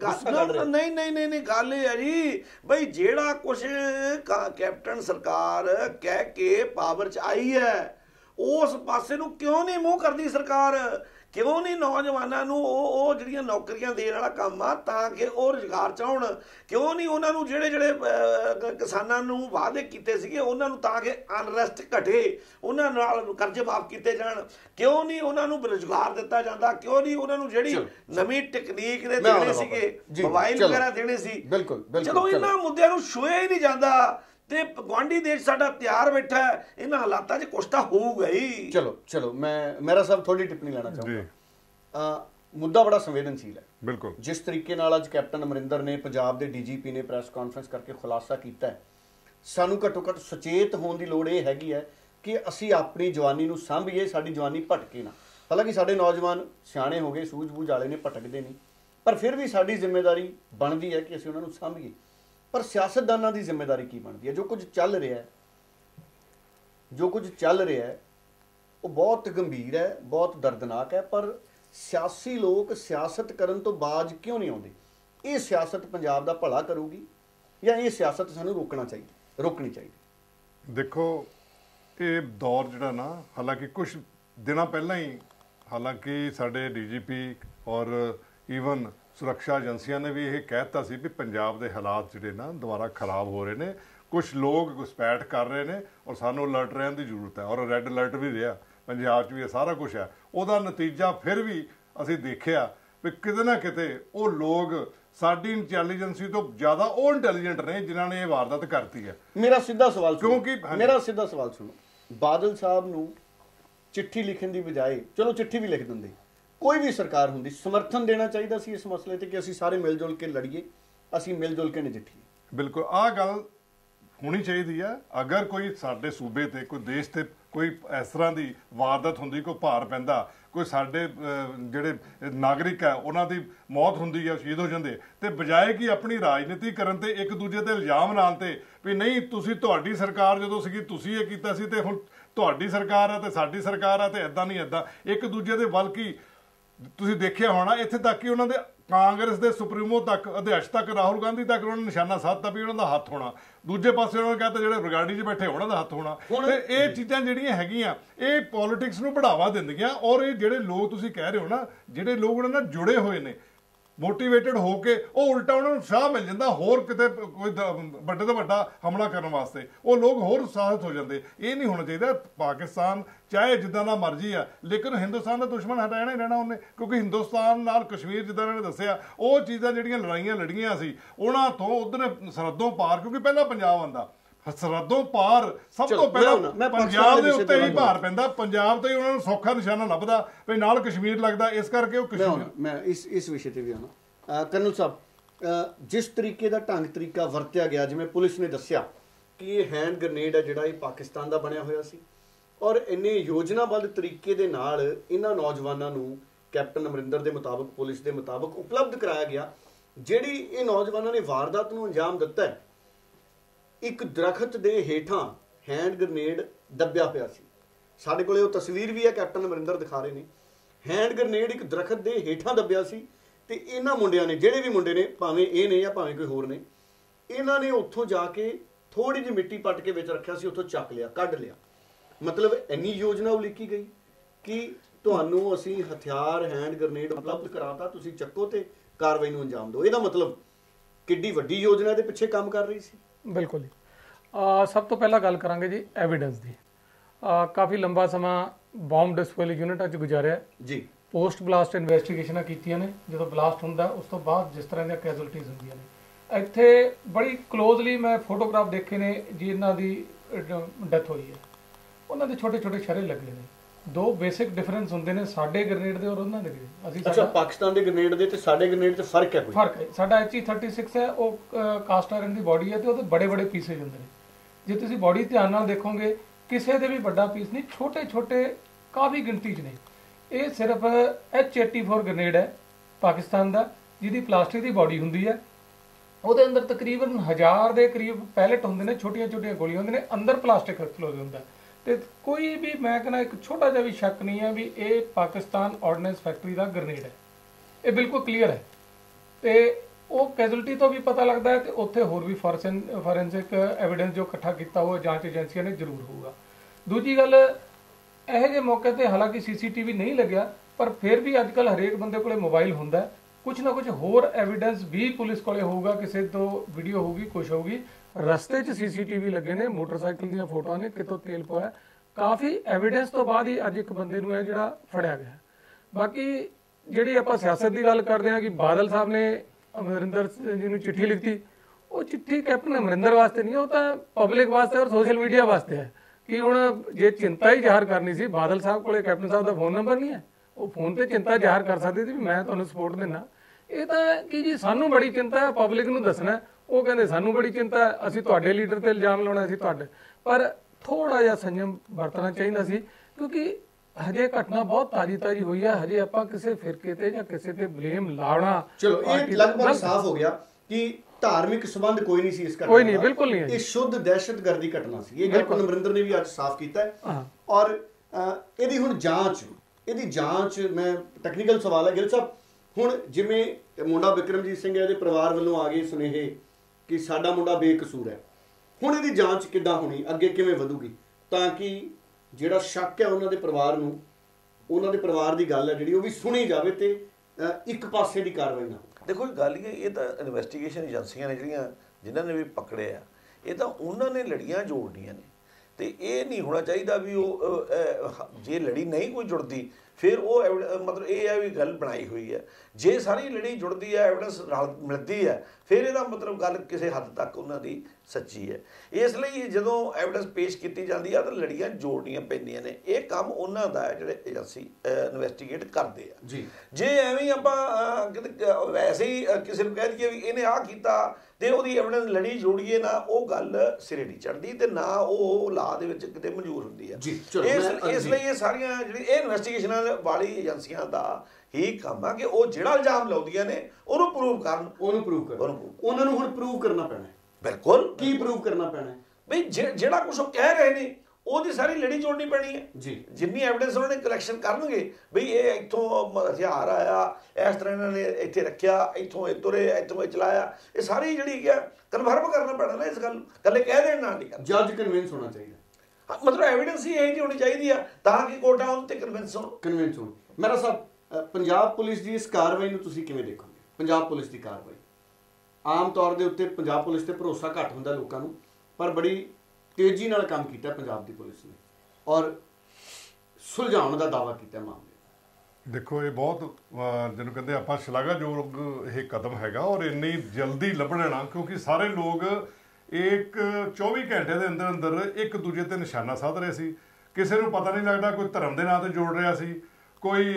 ਨਹੀਂ ਨਹੀਂ ਨਹੀਂ ਨਹੀਂ ਗੱਲ ਇਹ ਹੈ ਜੀ ਬਈ ਜਿਹੜਾ ਕੁਛ ਕੈਪਟਨ ਸਰਕਾਰ ਕਹਿ ਕੇ ਪਾਵਰ 'ਚ ਆਈ ਹੈ ਉਸ ਪਾਸੇ ਨੂੰ ਕਿਉਂ ਨਹੀਂ ਮੂੰਹ ਕਰਦੀ ਸਰਕਾਰ? ਕਿਉਂ ਨਹੀਂ ਨੌਜਵਾਨਾਂ ਨੂੰ ਉਹ ਉਹ ਜਿਹੜੀਆਂ ਨੌਕਰੀਆਂ ਦੇਣ ਵਾਲਾ ਕੰਮ ਆ ਤਾਂ ਕਿ ਉਹ ਰੁਜ਼ਗਾਰ ਚਾਹੁਣ? ਕਿਉਂ ਨਹੀਂ ਉਹਨਾਂ ਨੂੰ ਜਿਹੜੇ ਜਿਹੜੇ ਕਿਸਾਨਾਂ ਨੂੰ ਵਾਅਦੇ ਕੀਤੇ ਸੀਗੇ ਉਹਨਾਂ ਨੂੰ ਤਾਂ ਕਿ ਅਨਰੈਸਟ ਘਟੇ, ਉਹਨਾਂ ਨਾਲ ਕਰਜ਼ੇ ਮਾਫ ਕੀਤੇ ਜਾਣ? ਕਿਉਂ ਨਹੀਂ ਉਹਨਾਂ ਨੂੰ ਰੁਜ਼ਗਾਰ ਦਿੱਤਾ ਜਾਂਦਾ? ਕਿਉਂ ਨਹੀਂ ਉਹਨਾਂ ਨੂੰ ਜਿਹੜੀ ਨਵੀਂ ਟੈਕਨੀਕ ਦੇ ਦੇਣੇ ਸੀਗੇ, ਮੋਬਾਈਲ ਵਗੈਰਾ ਦੇਣੇ ਸੀ? ਜਦੋਂ ਇਹਨਾਂ ਮੁੱਦਿਆਂ ਨੂੰ ਛੂਹਿਆ ਹੀ ਨਹੀਂ ਜਾਂਦਾ ਤੇ ਗੁਆਂਢੀ ਦੇਸ਼ ਸਾਡਾ ਤਿਆਰ ਬੈਠਾ ਹੈ, ਇਹਨਾਂ ਹਾਲਾਤਾਂ 'ਚ ਕੁਛ ਤਾਂ ਹੋਊਗਾ ਹੀ।
ਚਲੋ ਚਲੋ ਮੈਂ ਮੇਰਾ ਸਾਹਿਬ ਥੋੜੀ ਟਿੱਪਣੀ ਲੈਣਾ ਚਾਹੁੰਦਾ। ਮੁੱਦਾ ਬੜਾ ਸੰਵੇਦਨਸ਼ੀਲ ਹੈ।
ਬਿਲਕੁਲ
ਜਿਸ ਤਰੀਕੇ ਨਾਲ ਅੱਜ ਕੈਪਟਨ ਅਮਰਿੰਦਰ ਨੇ, ਪੰਜਾਬ ਦੇ ਡੀਜੀਪੀ ਨੇ ਪ੍ਰੈਸ ਕਾਨਫਰੰਸ ਕਰਕੇ ਖੁਲਾਸਾ ਕੀਤਾ ਹੈ, ਸਾਨੂੰ ਘੱਟੋ ਘੱਟ ਸੁਚੇਤ ਹੋਣ ਦੀ ਲੋੜ ਇਹ ਹੈਗੀ ਹੈ ਕਿ ਅਸੀਂ ਆਪਣੀ ਜਵਾਨੀ ਨੂੰ ਸਾਂਭੀਏ, ਸਾਡੀ ਜਵਾਨੀ ਭਟਕੇ ਨਾ। ਹਾਲਾਂਕਿ ਸਾਡੇ ਨੌਜਵਾਨ ਸਿਆਣੇ ਹੋ ਗਏ, ਸੂਝ-ਬੂਝ ਵਾਲੇ ਨੇ, ਭਟਕਦੇ ਨਹੀਂ, ਪਰ ਫਿਰ ਵੀ ਸਾਡੀ ਜ਼ਿੰਮੇਵਾਰੀ ਬਣਦੀ ਹੈ ਕਿ ਅਸੀਂ ਉਹਨਾਂ ਨੂੰ ਸਾਂਭੀਏ। ਪਰ ਸਿਆਸਤਦਾਨਾਂ ਦੀ ਜ਼ਿੰਮੇਵਾਰੀ ਕੀ ਬਣਦੀ ਹੈ? ਜੋ ਕੁਝ ਚੱਲ ਰਿਹਾ ਹੈ ਜੋ ਕੁਝ ਚੱਲ ਰਿਹਾ ਹੈ ਉਹ ਬਹੁਤ ਗੰਭੀਰ ਹੈ, ਬਹੁਤ ਦਰਦਨਾਕ ਹੈ, ਪਰ ਸਿਆਸੀ ਲੋਕ ਸਿਆਸਤ ਕਰਨ ਤੋਂ ਬਾਜ ਕਿਉਂ ਨਹੀਂ ਆਉਂਦੇ? ਇਹ ਸਿਆਸਤ ਪੰਜਾਬ ਦਾ ਭਲਾ ਕਰੂਗੀ ਜਾਂ ਇਹ ਸਿਆਸਤ ਸਾਨੂੰ ਰੋਕਣਾ ਚਾਹੀਦੀ ਰੋਕਣੀ ਚਾਹੀਦੀ?
ਦੇਖੋ ਇਹ ਦੌਰ ਜਿਹੜਾ ਨਾ, ਹਾਲਾਂਕਿ ਕੁਝ ਦਿਨਾਂ ਪਹਿਲਾਂ ਹੀ ਹਾਲਾਂਕਿ ਸਾਡੇ ਡੀਜੀਪੀ ਔਰ ਈਵਨ ਸੁਰੱਖਿਆ ਏਜੰਸੀਆਂ ਨੇ ਵੀ ਇਹ ਕਹਿ ਦਿੱਤਾ ਸੀ ਵੀ ਪੰਜਾਬ ਦੇ ਹਾਲਾਤ ਜਿਹੜੇ ਨਾ ਦੁਬਾਰਾ ਖਰਾਬ ਹੋ ਰਹੇ ਨੇ, ਕੁਝ ਲੋਕ ਘੁਸਪੈਠ ਕਰ ਰਹੇ ਨੇ ਔਰ ਸਾਨੂੰ ਅਲਰਟ ਰਹਿਣ ਦੀ ਜ਼ਰੂਰਤ ਹੈ। ਔਰ ਰੈੱਡ ਅਲਰਟ ਵੀ ਰਿਹਾ ਪੰਜਾਬ 'ਚ ਵੀ, ਇਹ ਸਾਰਾ ਕੁਝ ਹੈ। ਉਹਦਾ ਨਤੀਜਾ ਫਿਰ ਵੀ ਅਸੀਂ ਦੇਖਿਆ ਵੀ ਕਿਤੇ ਨਾ ਕਿਤੇ ਉਹ ਲੋਕ ਸਾਡੀ ਇੰਟੈਲੀਜੈਂਸੀ ਤੋਂ ਜ਼ਿਆਦਾ ਉਹ ਇੰਟੈਲੀਜੈਂਟ ਨੇ ਜਿਨ੍ਹਾਂ ਨੇ ਇਹ ਵਾਰਦਾਤ ਕਰਤੀ ਹੈ।
ਮੇਰਾ ਸਿੱਧਾ ਸਵਾਲ
ਕਿਉਂਕਿ
ਮੇਰਾ ਸਿੱਧਾ ਸਵਾਲ ਸੁਣੋ, ਬਾਦਲ ਸਾਹਿਬ ਨੂੰ ਚਿੱਠੀ ਲਿਖਣ ਦੀ ਬਜਾਏ, ਚਲੋ ਚਿੱਠੀ ਵੀ ਲਿਖ ਦਿੰਦੇ, ਕੋਈ ਵੀ ਸਰਕਾਰ ਹੁੰਦੀ, ਸਮਰਥਨ ਦੇਣਾ ਚਾਹੀਦਾ ਸੀ ਇਸ ਮਸਲੇ ਤੇ ਕਿ ਅਸੀਂ ਸਾਰੇ ਮਿਲ ਜੁਲ ਕੇ ਲੜੀਏ, ਅਸੀਂ ਮਿਲ ਜੁਲ ਕੇ ਨਜਿੱਠੀਏ।
ਬਿਲਕੁਲ ਆਹ ਗੱਲ ਹੋਣੀ ਚਾਹੀਦੀ ਹੈ। ਅਗਰ ਕੋਈ ਸਾਡੇ ਸੂਬੇ ਤੇ, ਕੋਈ ਦੇਸ਼ ਤੇ ਕੋਈ ਇਸ ਤਰ੍ਹਾਂ ਦੀ ਵਾਰਦਾਤ ਹੁੰਦੀ, ਕੋਈ ਭਾਰ ਪੈਂਦਾ, ਕੋਈ ਸਾਡੇ ਜਿਹੜੇ ਨਾਗਰਿਕ ਹੈ ਉਹਨਾਂ ਦੀ ਮੌਤ ਹੁੰਦੀ ਹੈ, ਸ਼ਹੀਦ ਹੋ ਜਾਂਦੇ, ਤੇ ਬਜਾਏ ਕਿ ਆਪਣੀ ਰਾਜਨੀਤੀ ਕਰਨ ਤੇ ਇੱਕ ਦੂਜੇ ਤੇ ਇਲਜ਼ਾਮ ਲਾਉਣ ਤੇ ਵੀ ਨਹੀਂ ਤੁਸੀਂ, ਤੁਹਾਡੀ ਸਰਕਾਰ ਜਦੋਂ ਸੀਗੀ ਤੁਸੀਂ ਇਹ ਕੀਤਾ ਸੀ ਤੇ ਹੁਣ ਤੁਹਾਡੀ ਸਰਕਾਰ ਹੈ ਤੇ ਸਾਡੀ ਸਰਕਾਰ ਹੈ ਤੇ ਇੱਦਾਂ ਨਹੀਂ ਇੱਦਾਂ, ਇੱਕ ਦੂਜੇ ਦੇ ਵੱਲ ਕੀ ਤੁਸੀਂ ਦੇਖਿਆ ਹੋਣਾ ਇੱਥੇ ਤੱਕ ਕਿ ਉਹਨਾਂ ਦੇ ਕਾਂਗਰਸ ਦੇ ਸੁਪਰੀਮੋ ਤੱਕ, ਅਧਿਆਕਸ਼ ਤੱਕ, ਰਾਹੁਲ ਗਾਂਧੀ ਤੱਕ ਉਹਨਾਂ ਨੇ ਨਿਸ਼ਾਨਾ ਸਾਧਤਾ ਵੀ ਉਹਨਾਂ ਦਾ ਹੱਥ ਹੋਣਾ, ਦੂਜੇ ਪਾਸੇ ਉਹਨਾਂ ਨੇ ਕਹਿੰਦਾ ਜਿਹੜੇ ਬਰਗਾੜੀ 'ਚ ਬੈਠੇ ਉਹਨਾਂ ਦਾ ਹੱਥ ਹੋਣਾ। ਤੇ ਇਹ ਚੀਜ਼ਾਂ ਜਿਹੜੀਆਂ ਹੈਗੀਆਂ ਇਹ ਪੋਲੀਟਿਕਸ ਨੂੰ ਬੜਾਵਾ ਦਿੰਦੀਆਂ। ਔਰ ਇਹ ਜਿਹੜੇ ਲੋਕ ਤੁਸੀਂ ਕਹਿ ਰਹੇ ਹੋ ਨਾ, ਜਿਹੜੇ ਲੋਕ ਉਹਨਾਂ ਨਾਲ ਜੁੜੇ ਹੋਏ ਨੇ,
ਮੋਟੀਵੇਟਡ ਹੋ ਕੇ ਉਹ ਉਲਟਾ ਉਹਨਾਂ ਨੂੰ ਉਤਸ਼ਾਹ ਮਿਲ ਜਾਂਦਾ ਹੋਰ ਕਿਤੇ ਕੋਈ ਵੱਡੇ ਤੋਂ ਵੱਡਾ ਹਮਲਾ ਕਰਨ ਵਾਸਤੇ, ਉਹ ਲੋਕ ਹੋਰ ਉਤਸ਼ਾਹਿਤ ਹੋ ਜਾਂਦੇ। ਇਹ ਨਹੀਂ ਹੋਣਾ ਚਾਹੀਦਾ। ਪਾਕਿਸਤਾਨ ਚਾਹੇ ਜਿੱਦਾਂ ਦਾ ਮਰਜ਼ੀ ਆ, ਲੇਕਿਨ ਹਿੰਦੁਸਤਾਨ ਦਾ ਦੁਸ਼ਮਣ ਹਟਾਣਾ ਹੀ ਰਹਿਣਾ ਉਹਨੇ, ਕਿਉਂਕਿ ਹਿੰਦੁਸਤਾਨ ਨਾਲ ਕਸ਼ਮੀਰ ਜਿੱਦਾਂ ਇਹਨਾਂ ਨੇ ਦੱਸਿਆ ਉਹ ਚੀਜ਼ਾਂ ਜਿਹੜੀਆਂ ਲੜਾਈਆਂ ਲੜੀਆਂ ਸੀ ਉਹਨਾਂ ਤੋਂ ਉਧਰ ਸਰਹੱਦੋਂ ਪਾਰ, ਕਿਉਂਕਿ ਪਹਿਲਾਂ ਪੰਜਾਬ ਆਉਂਦਾ ਸਰਹੱਦੋਂ ਪਾਰ ਸਭ ਤੋਂ ਪਹਿਲਾਂ ਪੰਜਾਬ ਦੇ ਉੱਤੇ ਹੀ ਭਾਰ ਪੈਂਦਾ, ਪੰਜਾਬ ਤੇ ਉਹਨਾਂ ਨੂੰ ਸੌਖਾ ਨਿਸ਼ਾਨਾ ਲੱਭਦਾ ਵੀ ਨਾਲ ਕਸ਼ਮੀਰ ਲੱਗਦਾ, ਇਸ ਕਰਕੇ ਉਹ ਕਸ਼ਮੀਰ।
ਮੈਂ ਇਸ ਇਸ ਵਿਸ਼ੇ ਤੇ ਵੀ ਆਉਣਾ। ਕਰਨਲ ਸਾਹਿਬ, ਜਿਸ ਤਰੀਕੇ ਦਾ ਢੰਗ ਤਰੀਕਾ ਵਰਤਿਆ ਗਿਆ, ਜਿਵੇਂ ਪੁਲਿਸ ਨੇ ਦੱਸਿਆ ਕਿ ਇਹ ਹੈਂਡ ਗ੍ਰੇਨੇਡ ਹੈ ਜਿਹੜਾ ਇਹ ਪਾਕਿਸਤਾਨ ਦਾ ਬਣਿਆ ਹੋਇਆ ਸੀ, ਔਰ ਇੰਨੇ ਯੋਜਨਾਬੱਧ ਤਰੀਕੇ ਦੇ ਨਾਲ ਇਹਨਾਂ ਨੌਜਵਾਨਾਂ ਨੂੰ ਕੈਪਟਨ ਅਮਰਿੰਦਰ ਦੇ ਮੁਤਾਬਕ, ਪੁਲਿਸ ਦੇ ਮੁਤਾਬਕ ਉਪਲਬਧ ਕਰਾਇਆ ਗਿਆ। ਜਿਹੜੀ ਇਹ ਨੌਜਵਾਨਾਂ ਨੇ ਵਾਰਦਾਤ ਨੂੰ ਅੰਜਾਮ ਦਿੱਤਾ ਹੈ, ਇੱਕ ਦਰਖਤ ਦੇ ਹੇਠਾਂ ਹੈਂਡ ਗ੍ਰੇਨੇਡ ਦੱਬਿਆ ਪਿਆ ਸੀ। ਸਾਡੇ ਕੋਲੇ ਉਹ ਤਸਵੀਰ ਵੀ ਹੈ, ਕੈਪਟਨ ਅਮਰਿੰਦਰ ਦਿਖਾ ਰਹੇ ਨੇ। ਹੈਂਡ ਗ੍ਰੇਨੇਡ ਇੱਕ ਦਰਖਤ ਦੇ ਹੇਠਾਂ ਦੱਬਿਆ ਸੀ ਤੇ ਇਹਨਾਂ ਮੁੰਡਿਆਂ ਨੇ, ਜਿਹੜੇ ਵੀ ਮੁੰਡੇ ਨੇ, ਭਾਵੇਂ ਇਹ ਨੇ ਜਾਂ ਭਾਵੇਂ ਕੋਈ ਹੋਰ ਨੇ, ਇਹਨਾਂ ਨੇ ਉੱਥੋਂ ਜਾ ਕੇ ਥੋੜੀ ਜਿਹੀ ਮਿੱਟੀ ਪੱਟ ਕੇ ਵਿੱਚ ਰੱਖਿਆ ਸੀ, ਉੱਥੋਂ ਚੱਕ ਲਿਆ, ਕੱਢ ਲਿਆ। ਮਤਲਬ ਇੰਨੀ ਯੋਜਨਾ ਉਲੀਕੀ ਗਈ ਕਿ ਤੁਹਾਨੂੰ ਅਸੀਂ ਹਥਿਆਰ ਹੈਂਡ ਗ੍ਰੇਨੇਡ ਉਪਲਬਧ ਕਰਾਤਾ, ਤੁਸੀਂ ਚੱਕੋ ਤੇ ਕਾਰਵਾਈ ਨੂੰ ਅੰਜਾਮ ਦਿਓ। ਇਹਦਾ ਮਤਲਬ ਕਿੱਡੀ ਵੱਡੀ ਯੋਜਨਾ ਦੇ ਪਿੱਛੇ ਕੰਮ ਕਰ ਰਹੀ ਸੀ।
ਬਿਲਕੁਲ ਜੀ। ਸਭ ਤੋਂ ਪਹਿਲਾਂ ਗੱਲ ਕਰਾਂਗੇ ਜੀ ਐਵੀਡੈਂਸ ਦੀ। ਕਾਫੀ ਲੰਬਾ ਸਮਾਂ ਬੰਬ ਡਿਸਪੋਜ਼ਲ ਯੂਨਿਟਾਂ 'ਚ ਗੁਜ਼ਾਰਿਆ ਜੀ। ਪੋਸਟ ਬਲਾਸਟ ਇਨਵੈਸਟੀਗੇਸ਼ਨਾਂ ਕੀਤੀਆਂ ਨੇ। ਜਦੋਂ ਬਲਾਸਟ ਹੁੰਦਾ ਉਸ ਤੋਂ ਬਾਅਦ ਜਿਸ ਤਰ੍ਹਾਂ ਦੀਆਂ ਕੈਜੁਅਲਟੀਜ਼ ਹੁੰਦੀਆਂ ਨੇ, ਇੱਥੇ ਬੜੀ ਕਲੋਜ਼ਲੀ ਮੈਂ ਫੋਟੋਗ੍ਰਾਫ ਦੇਖੇ ਨੇ ਜਿਨ੍ਹਾਂ ਦੀ ਡੈਥ ਹੋਈ ਹੈ, ਉਹਨਾਂ ਦੇ ਛੋਟੇ ਛੋਟੇ ਸ਼ਰੇ ਲੱਗੇ ਨੇ। ਦੋ ਬੇਸਿਕ ਡਿਫਰੈਂਸ ਹੁੰਦੇ ਨੇ ਸਾਡੇ ਗ੍ਰੇਨੇਡ ਦੇ ਔਰ ਉਹਨਾਂ ਦੇ। ਅਸੀਂ
ਅੱਛਾ, ਪਾਕਿਸਤਾਨ ਦੇ ਗ੍ਰੇਨੇਡ ਦੇ ਤੇ ਸਾਡੇ ਗ੍ਰੇਨੇਡ 'ਚ ਫਰਕ ਹੈ? ਕੋਈ
ਫਰਕ ਹੈ। ਸਾਡਾ ਐਚ ਈ ਥਰਟੀ ਸਿਕਸ ਹੈ, ਉਹ ਕਾਸਟ ਆਇਰਨ ਦੀ ਬਾਡੀ ਹੈ ਤੇ ਉਹਦੇ ਬੜੇ ਬੜੇ ਪੀਸੇਜ ਹੁੰਦੇ ਨੇ। ਜੇ ਤੁਸੀਂ ਬਾਡੀ ਧਿਆਨ ਨਾਲ ਦੇਖੋਗੇ, ਕਿਸੇ ਦੇ ਵੀ ਵੱਡਾ ਪੀਸ ਨਹੀਂ, ਛੋਟੇ ਛੋਟੇ ਕਾਫੀ ਗਿਣਤੀ 'ਚ ਨੇ। ਇਹ ਸਿਰਫ ਐਚ ਏਟੀ ਫੋਰ ਗ੍ਰੇਨੇਡ ਹੈ ਪਾਕਿਸਤਾਨ ਦਾ, ਜਿਹਦੀ ਪਲਾਸਟਿਕ ਦੀ ਬਾਡੀ ਹੁੰਦੀ ਹੈ। ਉਹਦੇ ਅੰਦਰ ਤਕਰੀਬਨ ਹਜ਼ਾਰ ਦੇ ਕਰੀਬ ਪੈਲਟ ਹੁੰਦੇ ਨੇ, ਛੋਟੀਆਂ ਛੋਟੀਆਂ ਗੋਲੀਆਂ ਹੁੰਦੀਆਂ ਨੇ, ਅੰਦਰ ਪਲਾਸਟਿਕ ਐਕਸਪਲੋਜ਼ ਹੁੰਦਾ। ਤੇ ਕੋਈ ਵੀ, ਮੈਂ ਕਹਿੰਦਾ ਇੱਕ ਛੋਟਾ ਜਿਹਾ ਵੀ ਸ਼ੱਕ ਨਹੀਂ ਹੈ ਵੀ ਇਹ ਪਾਕਿਸਤਾਨ ਆਰਡੀਨੈਂਸ ਫੈਕਟਰੀ ਦਾ ਗ੍ਰੇਨੇਡ ਹੈ। ਇਹ ਬਿਲਕੁਲ ਕਲੀਅਰ ਹੈ। ਤੇ ਉਹ ਕੈਜੁਅਲਟੀ ਤੋਂ ਵੀ ਪਤਾ ਲੱਗਦਾ ਹੈ ਕਿ ਉੱਥੇ ਹੋਰ ਵੀ ਫੋਰੈਂਸਿਕ ਫੋਰੈਂਸਿਕ ਐਵੀਡੈਂਸ ਜੋ ਇਕੱਠਾ ਕੀਤਾ ਹੋਇਆ ਜਾਂਚ ਏਜੰਸੀਆਂ ਨੇ ਜ਼ਰੂਰ ਹੋਊਗਾ। ਦੂਜੀ ਗੱਲ, ਇਹੋ ਜਿਹੇ ਮੌਕੇ ਤੇ ਹਾਲਾਂਕਿ ਸੀਸੀਟੀਵੀ ਨਹੀਂ ਲੱਗਿਆ, ਪਰ ਫਿਰ ਵੀ ਅੱਜ ਕੱਲ੍ਹ ਹਰੇਕ ਬੰਦੇ ਕੋਲੇ ਮੋਬਾਈਲ ਹੁੰਦਾ, ਕੁਛ ਨਾ ਕੁਛ ਹੋਰ ਐਵੀਡੈਂਸ ਵੀ ਪੁਲਿਸ ਕੋਲੇ ਹੋਊਗਾ, ਕਿਸੇ ਤੋਂ ਵੀਡੀਓ ਹੋਊਗੀ, ਕੁਛ ਹੋਊਗੀ। ਰਸਤੇ 'ਚ ਸੀਸੀਟੀਵੀ ਲੱਗੇ ਨੇ, ਮੋਟਰਸਾਈਕਲ ਦੀਆਂ ਫੋਟੋਆਂ ਨੇ, ਕਿਤੋਂ ਤੇਲ ਪਾਇਆ, ਕਾਫੀ ਐਵੀਡੈਂਸ ਤੋਂ ਬਾਅਦ ਹੀ ਅੱਜ ਇੱਕ ਬੰਦੇ ਨੂੰ ਹੈ ਜਿਹੜਾ ਫੜਿਆ ਗਿਆ। ਬਾਕੀ ਜਿਹੜੀ ਆਪਾਂ ਸਿਆਸਤ ਦੀ ਗੱਲ ਕਰਦੇ ਹਾਂ ਕਿ ਬਾਦਲ ਸਾਹਿਬ ਨੇ ਅਮਰਿੰਦਰ ਜੀ ਨੂੰ ਚਿੱਠੀ ਲਿਖਤੀ, ਉਹ ਚਿੱਠੀ ਕੈਪਟਨ ਅਮਰਿੰਦਰ ਵਾਸਤੇ ਨਹੀਂ, ਉਹ ਤਾਂ ਪਬਲਿਕ ਵਾਸਤੇ ਔਰ ਸੋਸ਼ਲ ਮੀਡੀਆ ਵਾਸਤੇ ਹੈ। ਕਿ ਹੁਣ ਜੇ ਚਿੰਤਾ ਹੀ ਜ਼ਾਹਰ ਕਰਨੀ ਸੀ, ਬਾਦਲ ਸਾਹਿਬ ਕੋਲੇ ਕੈਪਟਨ ਸਾਹਿਬ ਦਾ ਫੋਨ ਨੰਬਰ ਨਹੀਂ ਹੈ, ਉਹ ਫੋਨ ਤੇ ਚਿੰਤਾ ਜ਼ਾਹਰ ਕਰ ਸਕਦੇ ਸੀ ਵੀ ਮੈਂ ਤੁਹਾਨੂੰ ਸਪੋਰਟ ਦਿੰਦਾ। ਇਹ ਤਾਂ ਕਿ ਜੀ ਸਾਨੂੰ ਬੜੀ ਚਿੰਤਾ ਹੈ, ਪਬਲਿਕ ਨੂੰ ਦੱਸਣਾ। ਉਹ ਕਹਿੰਦੇ ਸਾਨੂੰ ਬੜੀ ਚਿੰਤਾ ਹੈ, ਅਸੀਂ ਤੁਹਾਡੇ ਲੀਡਰ ਤੇ ਇਲਜ਼ਾਮ ਲਾਉਣਾ ਸੀ ਤੁਹਾਡੇ। ਪਰ ਥੋੜਾ ਜਿਹਾ ਸੰਯਮ ਵਰਤਣਾ ਚਾਹੀਦਾ ਸੀ, ਕਿਉਂਕਿ ਹਜੇ ਘਟਨਾ ਬਹੁਤ ਤਾਜ਼ੀ ਤਾਜ਼ੀ ਹੋਈ ਹੈ। ਹਜੇ ਆਪਾਂ ਕਿਸੇ ਫਿਰਕੇ ਤੇ ਜਾਂ ਕਿਸੇ ਤੇ ਬਲੇਮ ਲਾਉਣਾ,
ਚਲੋ ਇਹ ਲਗਭਗ ਸਾਫ਼ ਹੋ ਗਿਆ ਕਿ ਧਾਰਮਿਕ ਸੰਬੰਧ ਕੋਈ ਨਹੀਂ ਸੀ ਇਸ ਘਟਨਾ ਦਾ।
ਕੋਈ ਨਹੀਂ, ਬਿਲਕੁਲ ਨਹੀਂ।
ਇਹ ਸ਼ੁੱਧ ਦਹਿਸ਼ਤਗਰਦੀ ਘਟਨਾ ਸੀ। ਇਹ ਕੈਪਟਨ ਅਮਰਿੰਦਰ ਨੇ ਵੀ ਅੱਜ ਸਾਫ਼ ਕੀਤਾ ਹੈ। ਔਰ ਇਹਦੀ ਹੁਣ ਜਾਂਚ, ਇਹਦੀ ਜਾਂਚ, ਮੈਂ ਟੈਕਨੀਕਲ ਸਵਾਲ ਹੈ ਗਿਲ ਸਾਹਿਬ, ਹੁਣ ਜਿਵੇਂ ਮੁੰਡਾ ਬਿਕਰਮਜੀਤ ਸਿੰਘ ਹੈ, ਇਹਦੇ ਪਰਿਵਾਰ ਵੱਲੋਂ ਆ ਗਏ ਸੁਨੇਹੇ ਕਿ ਸਾਡਾ ਮੁੰਡਾ ਬੇਕਸੂਰ ਹੈ, ਹੁਣ ਇਹਦੀ ਜਾਂਚ ਕਿੱਦਾਂ ਹੋਣੀ, ਅੱਗੇ ਕਿਵੇਂ ਵਧੂਗੀ, ਤਾਂ ਕਿ ਜਿਹੜਾ ਸ਼ੱਕ ਹੈ ਉਹਨਾਂ ਦੇ ਪਰਿਵਾਰ ਨੂੰ, ਉਹਨਾਂ ਦੇ ਪਰਿਵਾਰ ਦੀ ਗੱਲ ਹੈ ਜਿਹੜੀ ਉਹ ਵੀ ਸੁਣੀ ਜਾਵੇ ਤੇ ਇੱਕ ਪਾਸੇ ਦੀ ਕਾਰਵਾਈ ਨਾ ਹੋਵੇ।
ਦੇਖੋ ਗੱਲ ਇਹ ਇਹ ਤਾਂ ਇਨਵੈਸਟੀਗੇਸ਼ਨ ਏਜੰਸੀਆਂ ਨੇ ਜਿਹੜੀਆਂ ਜਿਨ੍ਹਾਂ ਨੇ ਵੀ ਪਕੜੇ ਆ, ਇਹ ਤਾਂ ਉਹਨਾਂ ਨੇ ਲੜੀਆਂ ਜੋੜਨੀਆਂ ਨੇ। ਤੇ ਇਹ ਨਹੀਂ ਹੋਣਾ ਚਾਹੀਦਾ ਵੀ ਉਹ ਜੇ ਲੜੀ ਨਹੀਂ ਕੋਈ ਜੁੜਦੀ ਫਿਰ ਉਹ ਮਤਲਬ ਇਹ ਹੈ ਵੀ ਗੱਲ ਬਣਾਈ ਹੋਈ ਹੈ। ਜੇ ਸਾਰੀ ਲੜੀ ਜੁੜਦੀ ਹੈ, ਐਵੀਡੈਂਸ ਨਾਲ ਮਿਲਦੀ ਹੈ, ਫਿਰ ਇਹਦਾ ਮਤਲਬ ਗੱਲ ਕਿਸੇ ਹੱਦ ਤੱਕ ਉਹਨਾਂ ਦੀ ਸੱਚੀ ਹੈ। ਇਸ ਲਈ ਜਦੋਂ ਐਵੀਡੈਂਸ ਪੇਸ਼ ਕੀਤੀ ਜਾਂਦੀ ਹੈ ਤਾਂ ਲੜੀਆਂ ਜੋੜਨੀਆਂ ਪੈਂਦੀਆਂ ਨੇ। ਇਹ ਕੰਮ ਉਹਨਾਂ ਦਾ ਹੈ ਜਿਹੜੇ ਏਜੰਸੀ ਇਨਵੈਸਟੀਗੇਟ ਕਰਦੇ ਆ ਜੀ। ਜੇ ਐਵੇਂ ਆਪਾਂ ਕਿਤੇ ਵੈਸੇ ਹੀ ਕਿਸੇ ਨੂੰ ਕਹਿ ਦਈਏ ਵੀ ਇਹਨੇ ਆਹ ਕੀਤਾ ਤੇ ਉਹਦੀ ਐਵੀਡੈਂਸ ਲੜੀ ਜੋੜੀਏ ਨਾ, ਉਹ ਗੱਲ ਸਿਰੇ ਨਹੀਂ ਚੜ੍ਹਦੀ ਤੇ ਨਾ ਉਹ ਲਾਅ ਦੇ ਵਿੱਚ ਕਿਤੇ ਮਨਜ਼ੂਰ ਹੁੰਦੀ ਹੈ। ਇਸ ਇਸ ਲਈ ਇਹ ਸਾਰੀਆਂ ਜਿਹੜੀ ਇਹ ਇਨਵੈਸਟੀਗੇਸ਼ਨਾਂ ਵਾਲੀ ਏਜੰਸੀਆਂ ਦਾ ਹੀ ਕੰਮ ਆ ਕਿ ਉਹ ਜਿਹੜਾ ਇਲਜ਼ਾਮ ਲਾਉਂਦੀਆਂ ਨੇ ਉਹਨੂੰ ਪ੍ਰੂਵ ਕਰਨ, ਉਹਨੂੰ ਪ੍ਰੂਵ ਕਰਨ।
ਉਹਨਾਂ ਨੂੰ ਹੁਣ ਪ੍ਰੂਵ ਕਰਨਾ ਪੈਣਾ।
ਬਿਲਕੁਲ।
ਕੀ ਪ੍ਰੂਵ ਕਰਨਾ ਪੈਣਾ
ਬਈ ਜਿਹੜਾ ਕੁਛ ਉਹ ਕਹਿ ਰਹੇ ਨੇ ਉਹਦੀ ਸਾਰੀ ਲੜੀ ਜੋੜਨੀ ਪੈਣੀ ਹੈ ਜੀ। ਜਿੰਨੀ ਐਵੀਡੈਂਸ ਉਹਨਾਂ ਨੇ ਕਲੈਕਸ਼ਨ ਕਰਨਗੇ, ਬਈ ਇਹ ਇੱਥੋਂ ਹਥਿਆਰ ਆਇਆ, ਇਸ ਤਰ੍ਹਾਂ ਇਹਨਾਂ ਨੇ ਇੱਥੇ ਰੱਖਿਆ, ਇੱਥੋਂ ਇਹ ਤੁਰੇ, ਇੱਥੋਂ ਇਹ ਚਲਾਇਆ, ਇਹ ਸਾਰੀ ਜਿਹੜੀ ਹੈ ਕਨਫਰਮ ਕਰਨਾ ਪੈਣਾ ਨਾ। ਇਸ ਗੱਲ ਇਕੱਲੇ ਕਹਿ ਦੇਣ ਨਾਲ ਨਹੀਂ,
ਜੱਜ ਕਨਵਿੰਸ ਹੋਣਾ ਚਾਹੀਦਾ।
ਮਤਲਬ ਐਵੀਡੈਂਸ ਹੀ ਇਹ ਜਿਹੀ ਹੋਣੀ ਚਾਹੀਦੀ ਆ ਤਾਂ ਕਿ ਕੋਰਟਾਂ ਉਹਦੇ ਤੇ ਕਨਵਿੰਸ ਹੋਣ
ਕਨਵਿੰਸ ਹੋਣ। ਮੇਰਾ ਸਾਹਿਬ, ਪੰਜਾਬ ਪੁਲਿਸ ਦੀ ਇਸ ਕਾਰਵਾਈ ਨੂੰ ਤੁਸੀਂ ਕਿਵੇਂ ਦੇਖੋਗੇ? ਪੰਜਾਬ ਪੁਲਿਸ ਦੀ ਕਾਰਵਾਈ। ਆਮ ਤੌਰ ਦੇ ਉੱਤੇ ਪੰਜਾਬ ਪੁਲਿਸ ਤੇ ਭਰੋਸਾ ਘੱਟ ਹੁੰਦਾ ਲੋਕਾਂ ਨੂੰ, ਪਰ ਬੜੀ ਤੇਜ਼ੀ ਨਾਲ ਕੰਮ ਕੀਤਾ ਪੰਜਾਬ ਦੀ ਪੁਲਿਸ ਨੇ ਔਰ ਸੁਲਝਾਉਣ ਦਾ ਦਾਅਵਾ ਕੀਤਾ ਮਾਮਲੇ।
ਦੇਖੋ ਇਹ ਬਹੁਤ ਜਿਹਨੂੰ ਕਹਿੰਦੇ ਆਪਾਂ ਸ਼ਲਾਘਾਯੋਗ ਇਹ ਕਦਮ ਹੈਗਾ ਔਰ ਇੰਨੀ ਜਲਦੀ ਲੱਭਣਾ, ਕਿਉਂਕਿ ਸਾਰੇ ਲੋਕ ਇੱਕ ਚੌਵੀ ਘੰਟੇ ਦੇ ਅੰਦਰ ਅੰਦਰ ਇੱਕ ਦੂਜੇ ਤੇ ਨਿਸ਼ਾਨਾ ਸਾਧ ਰਹੇ ਸੀ। ਕਿਸੇ ਨੂੰ ਪਤਾ ਨਹੀਂ ਲੱਗਦਾ, ਕੋਈ ਧਰਮ ਦੇ ਨਾਂ ਤੇ ਜੋੜ ਰਿਹਾ ਸੀ, ਕੋਈ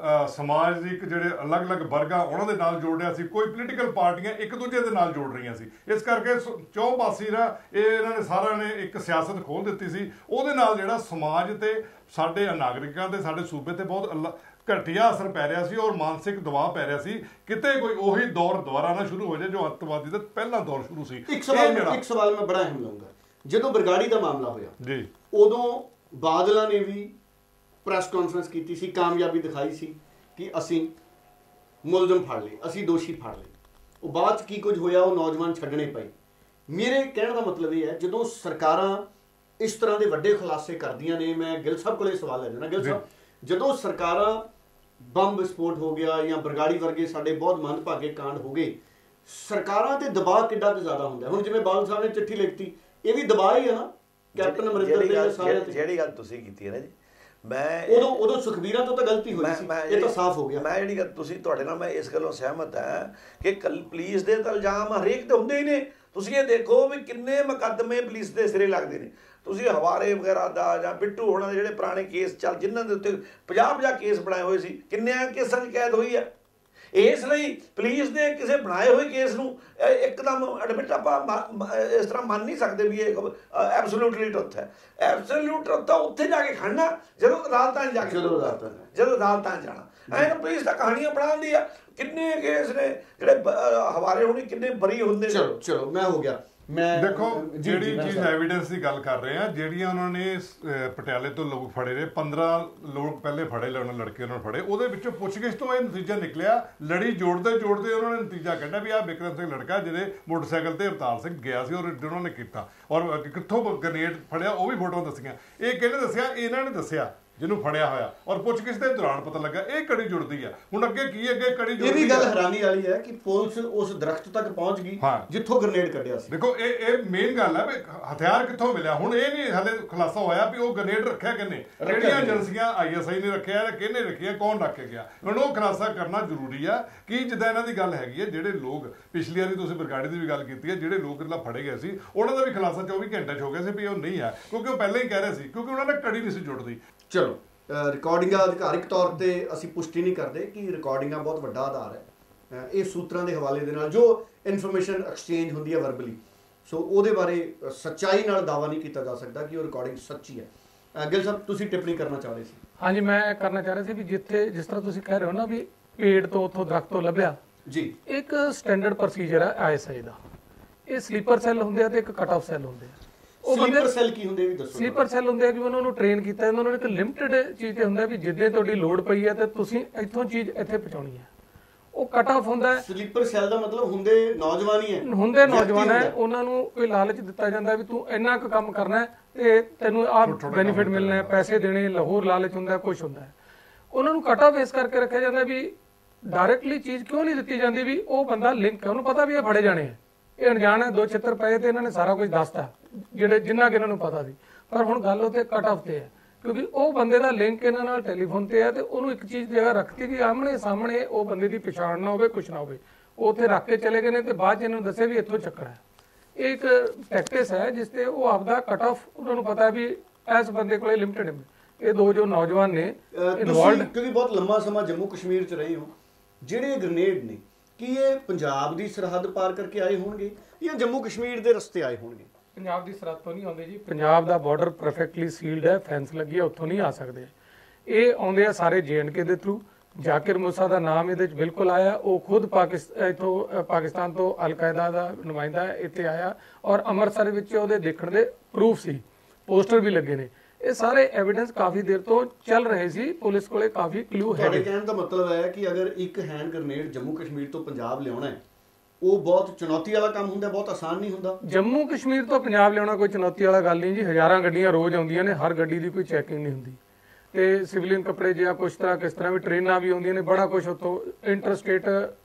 ਸਮਾਜਿਕ ਜਿਹੜੇ ਅਲੱਗ-ਅਲੱਗ ਵਰਗ ਆ ਉਹਨਾਂ ਦੇ ਨਾਲ ਜੋੜ ਰਿਹਾ ਸੀ, ਕੋਈ ਪੋਲੀਟੀਕਲ ਪਾਰਟੀਆਂ ਇੱਕ ਦੂਜੇ ਦੇ ਨਾਲ ਜੋੜ ਰਹੀਆਂ ਸੀ। ਇਸ ਕਰਕੇ ਚੌਂ ਪਾਸੀ ਨਾ ਇਹ ਇਹਨਾਂ ਨੇ ਸਾਰਿਆਂ ਨੇ ਇੱਕ ਸਿਆਸਤ ਖੋਲ੍ਹ ਦਿੱਤੀ ਸੀ। ਉਹਦੇ ਨਾਲ ਜਿਹੜਾ ਸਮਾਜ ਤੇ ਸਾਡੇ ਨਾਗਰਿਕਾਂ ਤੇ ਸਾਡੇ ਸੂਬੇ ਤੇ ਬਹੁਤ ਘਟੀਆ ਅਸਰ ਪੈ ਰਿਹਾ ਸੀ ਔਰ ਮਾਨਸਿਕ ਦਬਾਅ ਪੈ ਰਿਹਾ ਸੀ। ਕਿਤੇ ਕੋਈ ਉਹੀ ਦੌਰ ਦੁਬਾਰਾ ਨਾ ਸ਼ੁਰੂ ਹੋ ਜਾਏ ਜੋ ਅੱਤਵਾਦੀ ਦਾ ਪਹਿਲਾ ਦੌਰ ਸ਼ੁਰੂ ਸੀ।
ਇੱਕ ਸਵਾਲ ਇੱਕ ਸਵਾਲ ਮੈਂ ਬੜਾ ਅਹਿਮ ਲਾਉਂਗਾ, ਜਦੋਂ ਬਰਗਾੜੀ ਦਾ ਮਾਮਲਾ ਹੋਇਆ
ਜੀ
ਉਦੋਂ ਬਾਦਲਾਂ ਨੇ ਵੀ ਪ੍ਰੈਸ ਕਾਨਫਰੰਸ ਕੀਤੀ ਸੀ, ਕਾਮਯਾਬੀ ਦਿਖਾਈ ਸੀ ਕਿ ਅਸੀਂ ਮੁਲਜ਼ਮ ਫੜ ਲਏ, ਅਸੀਂ ਦੋਸ਼ੀ ਫੜ ਲਏ। ਉਹ ਬਾਅਦ 'ਚ ਕੀ ਕੁਝ ਹੋਇਆ ਉਹ ਨੌਜਵਾਨ ਛੱਡਣੇ ਪਏ। ਮੇਰੇ ਕਹਿਣ ਦਾ ਮਤਲਬ ਇਹ ਹੈ, ਜਦੋਂ ਸਰਕਾਰਾਂ ਇਸ ਤਰ੍ਹਾਂ ਦੇ ਵੱਡੇ ਖੁਲਾਸੇ ਕਰਦੀਆਂ ਨੇ, ਮੈਂ ਗਿੱਲ ਸਾਹਿਬ ਕੋਲੇ ਸਵਾਲ ਲੈ ਜਾਣਾ। ਗਿੱਲ ਸਾਹਿਬ, ਜਦੋਂ ਸਰਕਾਰਾਂ ਬੰਬ ਵਿਸਫੋਟ ਹੋ ਗਿਆ ਜਾਂ ਬਰਗਾੜੀ ਵਰਗੇ ਸਾਡੇ ਬਹੁਤ ਮੰਦਭਾਗੇ ਕਾਂਡ ਹੋ ਗਏ, ਸਰਕਾਰਾਂ ਤੇ ਦਬਾਅ ਕਿੱਡਾ ਕੁ ਜ਼ਿਆਦਾ ਹੁੰਦਾ? ਹੁਣ ਜਿਵੇਂ ਬਾਦਲ ਸਾਹਿਬ ਨੇ ਚਿੱਠੀ ਲਿਖਤੀ, ਇਹ ਵੀ ਦਬਾਅ ਹੀ ਹੈ ਨਾ ਕੈਪਟਨ ਅਮਰਿੰਦਰ ਦੇ ਸਾਰਿਆਂ ਤੇ।
ਜਿਹੜੀ ਗੱਲ ਤੁਸੀਂ ਕੀਤੀ ਹੈ ਨਾ ਜੀ, ਮੈਂ
ਉਦੋਂ ਉਦੋਂ ਸੁਖਬੀਰਾਂ ਤੋਂ ਤਾਂ ਗਲਤੀ ਹੋਈ ਸੀ, ਇਹ ਤਾਂ ਸਾਫ਼ ਹੋ ਗਿਆ।
ਮੈਂ ਜਿਹੜੀ ਗੱਲ ਤੁਸੀਂ ਤੁਹਾਡੇ ਨਾਲ ਮੈਂ ਇਸ ਗੱਲੋਂ ਸਹਿਮਤ ਹਾਂ ਕਿ ਕੱਲ ਪੁਲਿਸ ਦੇ ਤਾਂ ਇਲਜ਼ਾਮ ਹਰੇਕ ਤੇ ਹੁੰਦੇ ਹੀ ਨੇ। ਤੁਸੀਂ ਇਹ ਦੇਖੋ ਵੀ ਕਿੰਨੇ ਮੁਕੱਦਮੇ ਪੁਲਿਸ ਦੇ ਸਿਰੇ ਲੱਗਦੇ ਨੇ। ਤੁਸੀਂ ਹਵਾਰੇ ਵਗੈਰਾ ਦਾ ਜਾਂ ਬਿੱਟੂ ਹੋਣਾ ਦੇ ਜਿਹੜੇ ਪੁਰਾਣੇ ਕੇਸ ਚੱਲ ਜਿਨ੍ਹਾਂ ਦੇ ਉੱਤੇ ਪੰਜਾਹ ਪੰਜਾਹ ਕੇਸ ਬਣਾਏ ਹੋਏ ਸੀ, ਕਿੰਨਿਆਂ ਕੇਸਾਂ 'ਚ ਕੈਦ ਹੋਈ ਹੈ। ਇਸ ਲਈ ਪੁਲਿਸ ਦੇ ਕਿਸੇ ਬਣਾਏ ਹੋਏ ਕੇਸ ਨੂੰ ਇੱਕਦਮ ਐਡਮਿਟ ਆਪਾਂ ਇਸ ਤਰ੍ਹਾਂ ਮੰਨ ਨਹੀਂ ਸਕਦੇ ਵੀ ਇਹ ਐਬਸੋਲੂਟਲੀ ਟਰੁੱਥ ਹੈ। ਐਬਸੋਲੂਟ ਟਰੁੱਥ ਤਾਂ ਉੱਥੇ ਜਾ ਕੇ ਖੜਨਾ ਜਦੋਂ ਅਦਾਲਤਾਂ 'ਚ ਜਾ ਕੇ ਜਦੋਂ ਅਦਾਲਤਾਂ 'ਚ ਜਾਣਾ। ਐਂ ਪੁਲਿਸ ਤਾਂ ਕਹਾਣੀਆਂ ਬਣਾਉਂਦੀ ਆ। ਕਿੰਨੇ ਕੇਸ ਨੇ ਜਿਹੜੇ ਹਵਾਰੇ ਹੋਣੇ, ਕਿੰਨੇ ਬਰੀ ਹੁੰਦੇ।
ਚਲੋ ਚਲੋ ਮੈਂ ਹੋ ਗਿਆ। ਮੈਂ
ਦੇਖੋ ਜਿਹੜੀ ਚੀਜ਼ ਐਵੀਡੈਂਸ ਦੀ ਗੱਲ ਕਰ ਰਹੇ ਆ, ਜਿਹੜੀਆਂ ਉਹਨਾਂ ਨੇ ਪਟਿਆਲੇ ਤੋਂ ਲੋਕ ਫੜੇ ਨੇ, ਪੰਦਰਾਂ ਲੋਕ ਪਹਿਲੇ ਫੜੇ ਲੜਨ ਲੜਕੇ ਉਹਨਾਂ ਨੂੰ ਫੜੇ, ਉਹਦੇ ਵਿੱਚੋਂ ਪੁੱਛਗਿੱਛ ਤੋਂ ਇਹ ਨਤੀਜਾ ਨਿਕਲਿਆ। ਲੜੀ ਜੋੜਦੇ ਜੋੜਦੇ ਉਹਨਾਂ ਨੇ ਨਤੀਜਾ ਕੱਢਿਆ ਵੀ ਆਹ ਬਿਕਰਮ ਸਿੰਘ ਲੜਕਾ ਜਿਹਦੇ ਮੋਟਰਸਾਈਕਲ ਤੇ ਅਵਤਾਰ ਸਿੰਘ ਗਿਆ ਸੀ ਔਰ ਉਹਨਾਂ ਨੇ ਕੀਤਾ ਔਰ ਕਿੱਥੋਂ ਗ੍ਰਨੇਡ ਫੜਿਆ ਉਹ ਵੀ ਫੋਟੋਆਂ ਦੱਸੀਆਂ। ਇਹ ਕਿਹਨੇ ਦੱਸਿਆ? ਇਹਨਾਂ ਨੇ ਦੱਸਿਆ ਜਿਹਨੂੰ ਫੜਿਆ ਹੋਇਆ, ਔਰ ਪੁੱਛਗਿੱਛ ਦੇ ਦੌਰਾਨ ਪਤਾ ਲੱਗਾ ਇਹ ਕੜੀ ਜੁੜਦੀ ਆ। ਹੁਣ ਅੱਗੇ ਕੀ ਅੱਗੇ ਕੜੀ ਜੁੜਦੀ।
ਇਹ ਵੀ ਗੱਲ ਹੈਰਾਨੀ ਵਾਲੀ ਹੈ ਕਿ ਪੁਲਿਸ ਉਸ ਦਰਖਤ ਤੱਕ ਪਹੁੰਚ ਗਈ ਜਿੱਥੋਂ ਗ੍ਰਨੇਡ ਕੱਢਿਆ ਸੀ।
ਦੇਖੋ ਇਹ ਇਹ ਮੇਨ ਗੱਲ ਹੈ ਵੀ ਹਥਿਆਰ ਕਿੱਥੋਂ ਮਿਲਿਆ। ਹੁਣ ਇਹ ਨਹੀਂ ਹਾਲੇ ਖੁਲਾਸਾ ਹੋਇਆ ਵੀ ਉਹ ਗ੍ਰਨੇਡ ਰੱਖਿਆ ਕਿਹਨੇ, ਕਿਹੜੀਆਂ ਏਜੰਸੀਆਂ ਆਈ ਐਸ ਆਈ ਨੇ ਰੱਖਿਆ, ਕਿਹਨੇ ਰੱਖਿਆ, ਕੌਣ ਰੱਖ ਕੇ ਗਿਆ। ਹੁਣ ਉਹ ਖੁਲਾਸਾ ਕਰਨਾ ਜ਼ਰੂਰੀ ਆ ਕਿ ਜਿੱਦਾਂ ਇਹਨਾਂ ਦੀ ਗੱਲ ਹੈਗੀ ਹੈ, ਜਿਹੜੇ ਲੋਕ ਪਿਛਲੀ ਵਾਰੀ ਤੁਸੀਂ ਬਰਗਾੜੀ ਦੀ ਵੀ ਗੱਲ ਕੀਤੀ ਹੈ, ਜਿਹੜੇ ਲੋਕ ਜਿਹੜਾ ਫੜੇ ਗਏ ਸੀ ਉਹਨਾਂ ਦਾ ਵੀ ਖੁਲਾਸਾ ਚੌਵੀ ਘੰਟੇ 'ਚ ਹੋ ਗਿਆ ਸੀ ਵੀ ਉਹ ਨਹੀਂ ਹੈ, ਕਿਉਂਕਿ ਉਹ ਪਹਿਲਾਂ ਹੀ ਕਹਿ ਰਹੇ ਸੀ, ਕਿਉਂਕਿ ਉਹਨਾਂ ਨੇ ਕੜੀ ਨਹੀਂ ਸੀ ਜੁੜਦੀ।
ਚਲੋ ਰਿਕਾਰਡਿੰਗਾਂ ਅਧਿਕਾਰਿਕ ਤੌਰ ਤੇ ਅਸੀਂ ਪੁਸ਼ਟੀ ਨਹੀਂ ਕਰਦੇ ਕਿ ਰਿਕਾਰਡਿੰਗਾਂ ਬਹੁਤ ਵੱਡਾ ਆਧਾਰ ਹੈ ਇਹ ਸੂਤਰਾਂ ਦੇ ਹਵਾਲੇ ਦੇ ਨਾਲ ਜੋ ਇਨਫੋਰਮੇਸ਼ਨ ਐਕਸਚੇਂਜ ਹੁੰਦੀ ਹੈ ਵਰਬਲੀ, ਸੋ ਉਹਦੇ ਬਾਰੇ ਸੱਚਾਈ ਨਾਲ ਦਾਅਵਾ ਨਹੀਂ ਕੀਤਾ ਜਾ ਸਕਦਾ ਕਿ ਉਹ ਰਿਕਾਰਡਿੰਗ ਸੱਚੀ ਹੈ। ਗਿੱਲ ਸਾਹਿਬ ਤੁਸੀਂ ਟਿੱਪਣੀ ਕਰਨਾ ਚਾਹ ਰਹੇ ਸੀ?
ਹਾਂਜੀ, ਮੈਂ ਕਰਨਾ ਚਾਹ ਰਿਹਾ ਸੀ ਵੀ ਜਿੱਥੇ ਜਿਸ ਤਰ੍ਹਾਂ ਤੁਸੀਂ ਕਹਿ ਰਹੇ ਹੋ ਨਾ ਵੀ ਪੇੜ ਤੋਂ ਉੱਥੋਂ ਦਰਖਤ ਤੋਂ ਲੱਭਿਆ
ਜੀ, ਇੱਕ
ਸਟੈਂਡਰਡ ਪ੍ਰੋਸੀਜਰ ਹੈ ਆਈ ਐਸ ਆਈ ਦਾ। ਇਹ ਸਲੀਪਰ ਸੈੱਲ ਹੁੰਦੇ ਆ ਤੇ ਇੱਕ ਕਟ ਆਫ ਸੈੱਲ ਹੁੰਦੇ ਆ। ਉਹ
ਸਲੀਪਰ ਸੈੱਲ ਕੀ ਹੁੰਦੇ ਵੀ ਦੱਸੋ।
ਸਲੀਪਰ ਸੈੱਲ ਹੁੰਦੇ ਆ ਕਿ ਉਹਨਾਂ ਨੂੰ ਟ੍ਰੇਨ ਕੀਤਾ ਉਹਨਾਂ ਨੂੰ ਇੱਕ ਲਿਮਟਿਡ ਚੀਜ਼ ਤੇ ਹੁੰਦਾ ਵੀ ਜਿੱਦੇ ਤੁਹਾਡੀ ਲੋਡ ਪਈ ਹੈ ਤੇ ਤੁਸੀਂ ਇੱਥੋਂ ਚੀਜ਼ ਇੱਥੇ ਪਹੁੰਚਾਉਣੀ ਹੈ। ਉਹ ਕਟ ਆਫ ਹੁੰਦਾ।
ਸਲੀਪਰ ਸੈੱਲ ਦਾ ਮਤਲਬ ਹੁੰਦੇ ਨੌਜਵਾਨ ਹੀ ਹੈ,
ਹੁੰਦੇ ਨੌਜਵਾਨ ਹੈ। ਉਹਨਾਂ ਨੂੰ ਕੋਈ ਲਾਲਚ ਦਿੱਤਾ ਜਾਂਦਾ ਵੀ ਤੂੰ ਇੰਨਾ ਕੁ ਕੰਮ ਕਰਨਾ ਤੇ ਤੈਨੂੰ ਆਹ ਬੈਨੀਫਿਟ ਮਿਲਣਾ ਹੈ, ਪੈਸੇ ਦੇਣੇ, ਲਾਹੌਰ ਲਾਲਚ ਹੁੰਦਾ, ਕੁਛ ਹੁੰਦਾ। ਉਹਨਾਂ ਨੂੰ ਕਟ ਆਫ ਇਸ ਕਰਕੇ ਰੱਖਿਆ ਜਾਂਦਾ ਵੀ ਡਾਇਰੈਕਟਲੀ ਚੀਜ਼ ਕਿਉਂ ਨਹੀਂ ਦਿੱਤੀ ਜਾਂਦੀ ਵੀ ਉਹ ਬੰਦਾ ਲਿੰਕ ਹੈ, ਉਹਨੂੰ ਪਤਾ ਵੀ ਇਹ ਫੜੇ ਜਾਣੇ ਹੈ, ਇਹ ਅਣਜਾਣ ਹੈ, ਦੋ ਛਿੱਤਰ ਪਏ ਤੇ ਇਹਨਾਂ ਨੇ ਸਾਰਾ ਕੁਝ ਦੱਸਤਾ ਜਿਹੜੇ ਜਿੰਨਾ ਕਿ ਇਹਨਾਂ ਨੂੰ ਪਤਾ ਸੀ। ਪਰ ਹੁਣ ਗੱਲ ਉੱਥੇ ਕਟ ਆਫ ਤੇ ਹੈ ਕਿਉਂਕਿ ਉਹ ਬੰਦੇ ਦਾ ਲਿੰਕ ਇਹਨਾਂ ਨਾਲ ਟੈਲੀਫੋਨ ਤੇ ਹੈ ਤੇ ਉਹਨੂੰ ਇੱਕ ਚੀਜ਼ ਦੀ ਜਗ੍ਹਾ ਰੱਖਤੀ ਵੀ ਆਮਣੇ ਸਾਹਮਣੇ ਉਹ ਬੰਦੇ ਦੀ ਪਛਾਣ ਨਾ ਹੋਵੇ, ਕੁਛ ਨਾ ਹੋਵੇ। ਉਹ ਉੱਥੇ ਰੱਖ ਕੇ ਚਲੇ ਗਏ ਨੇ ਤੇ ਬਾਅਦ 'ਚ ਇਹਨਾਂ ਨੂੰ ਦੱਸਿਆ ਵੀ ਇੱਥੋਂ ਚੱਕਣਾ ਹੈ। ਇਹ ਇੱਕ ਪ੍ਰੈਕਟਿਸ ਹੈ ਜਿਸ ਤੇ ਉਹ ਆਪਦਾ ਕਟ ਆਫ ਉਹਨਾਂ ਨੂੰ ਪਤਾ ਵੀ ਇਸ ਬੰਦੇ ਕੋਲੇ ਲਿਮਟਿਡ ਹੈ। ਇਹ ਦੋ ਜੋ ਨੌਜਵਾਨ ਨੇ ਇਨਵੋਲਵਡ,
ਕਿਉਂਕਿ ਬਹੁਤ ਲੰਮਾ ਸਮਾਂ ਜੰਮੂ ਕਸ਼ਮੀਰ 'ਚ ਰਹੇ ਹੋ, ਜਿਹੜੇ ਗ੍ਰਨੇਡ ਨੇ ਕੀ ਇਹ ਪੰਜਾਬ ਦੀ ਸਰਹੱਦ ਪਾਰ ਕਰਕੇ ਆਏ ਹੋਣਗੇ ਜਾਂ ਜੰਮੂ ਕਸ਼ਮੀਰ ਦੇ ਰਸਤੇ ਆਏ ਹੋਣਗੇ?
ਪੰਜਾਬ ਦੀ ਸਰਹੱਦ ਤੋਂ ਨਹੀਂ ਆਉਂਦੇ ਜੀ। ਪੰਜਾਬ ਦਾ ਬਾਰਡਰ ਪਰਫੈਕਟਲੀ ਸੀਲਡ ਹੈ, ਫੈਂਸ ਲੱਗੀ ਹੈ, ਉੱਥੋਂ ਨਹੀਂ ਆ ਸਕਦੇ। ਇਹ ਆਉਂਦੇ ਆ ਸਾਰੇ ਜੇ ਐਂਡ ਕੇ ਦੇ ਥਰੂ। ਜ਼ਾਕਿਰ ਮੂਸਾ ਦਾ ਨਾਮ ਇਹਦੇ 'ਚ ਬਿਲਕੁਲ ਆਇਆ। ਉਹ ਖੁਦ ਪਾਕਿਸਤਾਨ ਇੱਥੋਂ ਪਾਕਿਸਤਾਨ ਤੋਂ ਅਲ-ਕਾਇਦਾ ਦਾ ਨੁਮਾਇੰਦਾ ਇੱਥੇ ਆਇਆ ਔਰ ਅੰਮ੍ਰਿਤਸਰ ਵਿੱਚ ਉਹਦੇ ਦੇਖਣ ਦੇ ਪ੍ਰੂਫ ਸੀ, ਪੋਸਟਰ ਵੀ ਲੱਗੇ ਨੇ। ਇਹ ਸਾਰੇ ਐਵੀਡੈਂਸ ਕਾਫੀ ਦੇਰ ਤੋਂ ਚੱਲ ਰਹੇ ਸੀ, ਪੁਲਿਸ ਕੋਲੇ ਕਾਫੀ ਕਲੂ ਹੈ।
ਤੁਹਾਡੇ ਕਹਿਣ ਦਾ ਮਤਲਬ ਹੈ ਕਿ ਅਗਰ ਇੱਕ ਹੈਂਡ ਗ੍ਰਨੇਡ ਜੰਮੂ ਕਸ਼ਮੀਰ ਤੋਂ ਪੰਜਾਬ ਲਿਆਉਣਾ ਹੈ ਉਹ ਬਹੁਤ ਚੁਣੌਤੀ ਵਾਲਾ ਕੰਮ ਹੁੰਦਾ, ਬਹੁਤ ਆਸਾਨ ਨਹੀਂ ਹੁੰਦਾ।
ਜੰਮੂ ਕਸ਼ਮੀਰ ਤੋਂ ਪੰਜਾਬ ਲਿਆਉਣਾ ਕੋਈ ਚੁਣੌਤੀ ਵਾਲਾ ਗੱਲ ਨਹੀਂ ਜੀ। ਹਜ਼ਾਰਾਂ ਗੱਡੀਆਂ ਰੋਜ਼ ਆਉਂਦੀਆਂ ਨੇ, ਹਰ ਗੱਡੀ ਦੀ ਕੋਈ ਚੈਕਿੰਗ ਨਹੀਂ ਹੁੰਦੀ ਤੇ ਸਿਵਲੀਅਨ ਕੱਪੜੇ ਜਿਹਾ ਕੁਛ ਤਰ੍ਹਾਂ ਕਿਸ ਤਰ੍ਹਾਂ ਵੀ ਟ੍ਰੇਨਾਂ ਵੀ ਆਉਂਦੀਆਂ ਨੇ, ਬੜਾ ਕੁਛ ਉੱਥੋਂ ਇੰਟਰਸਟੇਟ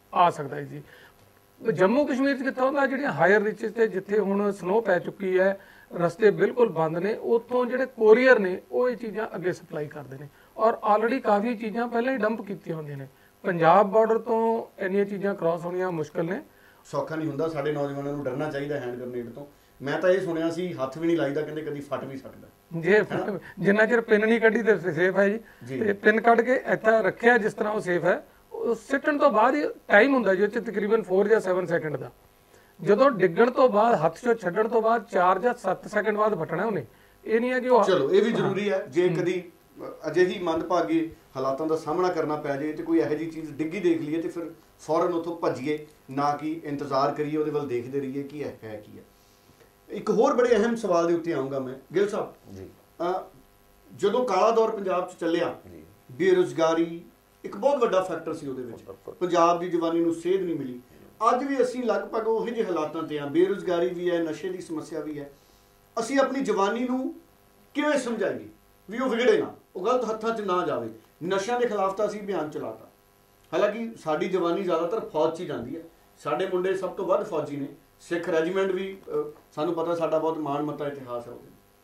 ਆ ਸਕਦਾ ਹੈ ਜੀ। ਜੰਮੂ ਕਸ਼ਮੀਰ 'ਚ ਕਿੱਥੋਂ ਹੁੰਦਾ, ਜਿਹੜੀਆਂ ਹਾਇਰ ਰੀਚਸ ਤੇ ਜਿੱਥੇ ਹੁਣ ਸਨੋ ਪੈ ਚੁੱਕੀ ਹੈ, ਰਸਤੇ ਬਿਲਕੁਲ ਬੰਦ ਨੇ, ਉੱਥੋਂ ਜਿਹੜੇ ਕੋਰੀਅਰ ਨੇ ਉਹ ਇਹ ਚੀਜ਼ਾਂ ਅੱਗੇ ਸਪਲਾਈ ਕਰਦੇ ਨੇ ਔਰ ਆਲਰੇਡੀ ਕਾਫੀ ਚੀਜ਼ਾਂ ਪਹਿਲਾਂ ਹੀ ਡੰਪ ਕੀਤੀਆਂ ਹੁੰਦੀਆਂ ਨੇ। ਪੰਜਾਬ ਬਾਰਡਰ ਤੋਂ ਇੰਨੀਆਂ ਚੀਜ਼ਾਂ ਕ੍ਰਾਸ ਹੋਣੀਆਂ ਮੁਸ਼ਕਲ ਨੇ।
ਸੌਖਾ ਨਹੀਂ ਹੁੰਦਾ, ਸਾਡੇ ਨੌਜਵਾਨਾਂ ਨੂੰ ਡਰਨਾ ਚਾਹੀਦਾ ਹੈਂਡ ਗ੍ਰਨੇਡ ਤੋਂ। ਮੈਂ ਤਾਂ ਇਹ ਸੁਣਿਆ ਸੀ ਹੱਥ ਵੀ ਨਹੀਂ ਲਾਈਦਾ, ਕਹਿੰਦੇ ਕਦੀ ਫਟ ਵੀ ਸਕਦਾ
ਜੇ ਜਿੰਨਾ ਚਿਰ ਪਿੰਨ ਨਹੀਂ ਕੱਢੀ ਤੇ ਸੇਫ ਹੈ ਜੀ। ਤੇ ਪਿੰਨ ਕੱਢ ਕੇ ਇੱਥੇ ਰੱਖਿਆ ਜਿਸ ਤਰ੍ਹਾਂ ਉਹ ਸੇਫ ਹੈ। ਸਿੱਟਣ ਤੋਂ ਬਾਅਦ ਹੀ ਟਾਈਮ ਹੁੰਦਾ ਜਿਹਦੇ 'ਚ ਤਕਰੀਬਨ ਚਾਰ ਜਾਂ ਸੱਤ ਸੈਕਿੰਡ ਦਾ। ਜਦੋਂ ਡਿੱਗਣ ਤੋਂ ਬਾਅਦ ਹੱਥ 'ਚੋਂ ਛੱਡਣ ਤੋਂ ਬਾਅਦ ਚਾਰ ਜਾਂ ਸੱਤ ਸੈਕਿੰਡ ਬਾਅਦ ਫਟਣਾ ਉਹਨੇ। ਇਹ ਨਹੀਂ ਹੈ ਕਿ ਉਹ
ਚਲੋ ਇਹ ਵੀ ਜ਼ਰੂਰੀ ਹੈ, ਜੇ ਕਦੀ ਅਜਿਹੀ ਮੰਦਭਾਗੀ ਹਾਲਾਤਾਂ ਦਾ ਸਾਹਮਣਾ ਕਰਨਾ ਪੈ ਜਾਏ ਤੇ ਕੋਈ ਇਹੋ ਜਿਹੀ ਚੀਜ਼ ਡਿੱਗੀ ਦੇਖ ਲਈਏ ਤੇ ਫਿਰ ਫੌਰਨ ਉੱਥੋਂ ਭੱਜੀਏ, ਨਾ ਕਿ ਇੰਤਜ਼ਾਰ ਕਰੀਏ, ਉਹਦੇ ਵੱਲ ਦੇਖਦੇ ਰਹੀਏ ਕਿ ਇਹ ਹੈ ਕੀ ਹੈ। ਇੱਕ ਹੋਰ ਬੜੇ ਅਹਿਮ ਸਵਾਲ ਦੇ ਉੱਤੇ ਆਉਂਗਾ ਮੈਂ, ਗਿੱਲ ਸਾਹਿਬ ਜੀ, ਜਦੋਂ ਕਾਲਾ ਦੌਰ ਪੰਜਾਬ 'ਚ ਚੱਲਿਆ, ਬੇਰੁਜ਼ਗਾਰੀ ਇੱਕ ਬਹੁਤ ਵੱਡਾ ਫੈਕਟਰ ਸੀ ਉਹਦੇ ਵਿੱਚ, ਪੰਜਾਬ ਦੀ ਜਵਾਨੀ ਨੂੰ ਸੇਧ ਨਹੀਂ ਮਿਲੀ। ਅੱਜ ਵੀ ਅਸੀਂ ਲਗਭਗ ਉਹੋ ਜਿਹੇ ਹਾਲਾਤਾਂ ਤੇ ਹਾਂ, ਬੇਰੁਜ਼ਗਾਰੀ ਵੀ ਹੈ, ਨਸ਼ੇ ਦੀ ਸਮੱਸਿਆ ਵੀ ਹੈ। ਅਸੀਂ ਆਪਣੀ ਜਵਾਨੀ ਨੂੰ ਕਿਵੇਂ ਸਮਝਾਈਏ ਵੀ ਉਹ ਵਿਗੜੇ ਨਾ, ਉਹ ਗਲਤ ਹੱਥਾਂ 'ਚ ਨਾ ਜਾਵੇ। ਨਸ਼ਿਆਂ ਦੇ ਖਿਲਾਫ ਤਾਂ ਅਸੀਂ ਅਭਿਆਨ ਚਲਾਤਾ, ਹਾਲਾਂਕਿ ਸਾਡੀ ਜਵਾਨੀ ਜ਼ਿਆਦਾਤਰ ਫੌਜ 'ਚ ਹੀ ਜਾਂਦੀ ਹੈ, ਸਾਡੇ ਮੁੰਡੇ ਸਭ ਤੋਂ ਵੱਧ ਫੌਜੀ ਨੇ, ਸਿੱਖ ਰੈਜੀਮੈਂਟ ਵੀ ਸਾਨੂੰ ਪਤਾ ਸਾਡਾ ਬਹੁਤ ਮਾਣ ਮੱਤਾ ਇਤਿਹਾਸ ਹੈ।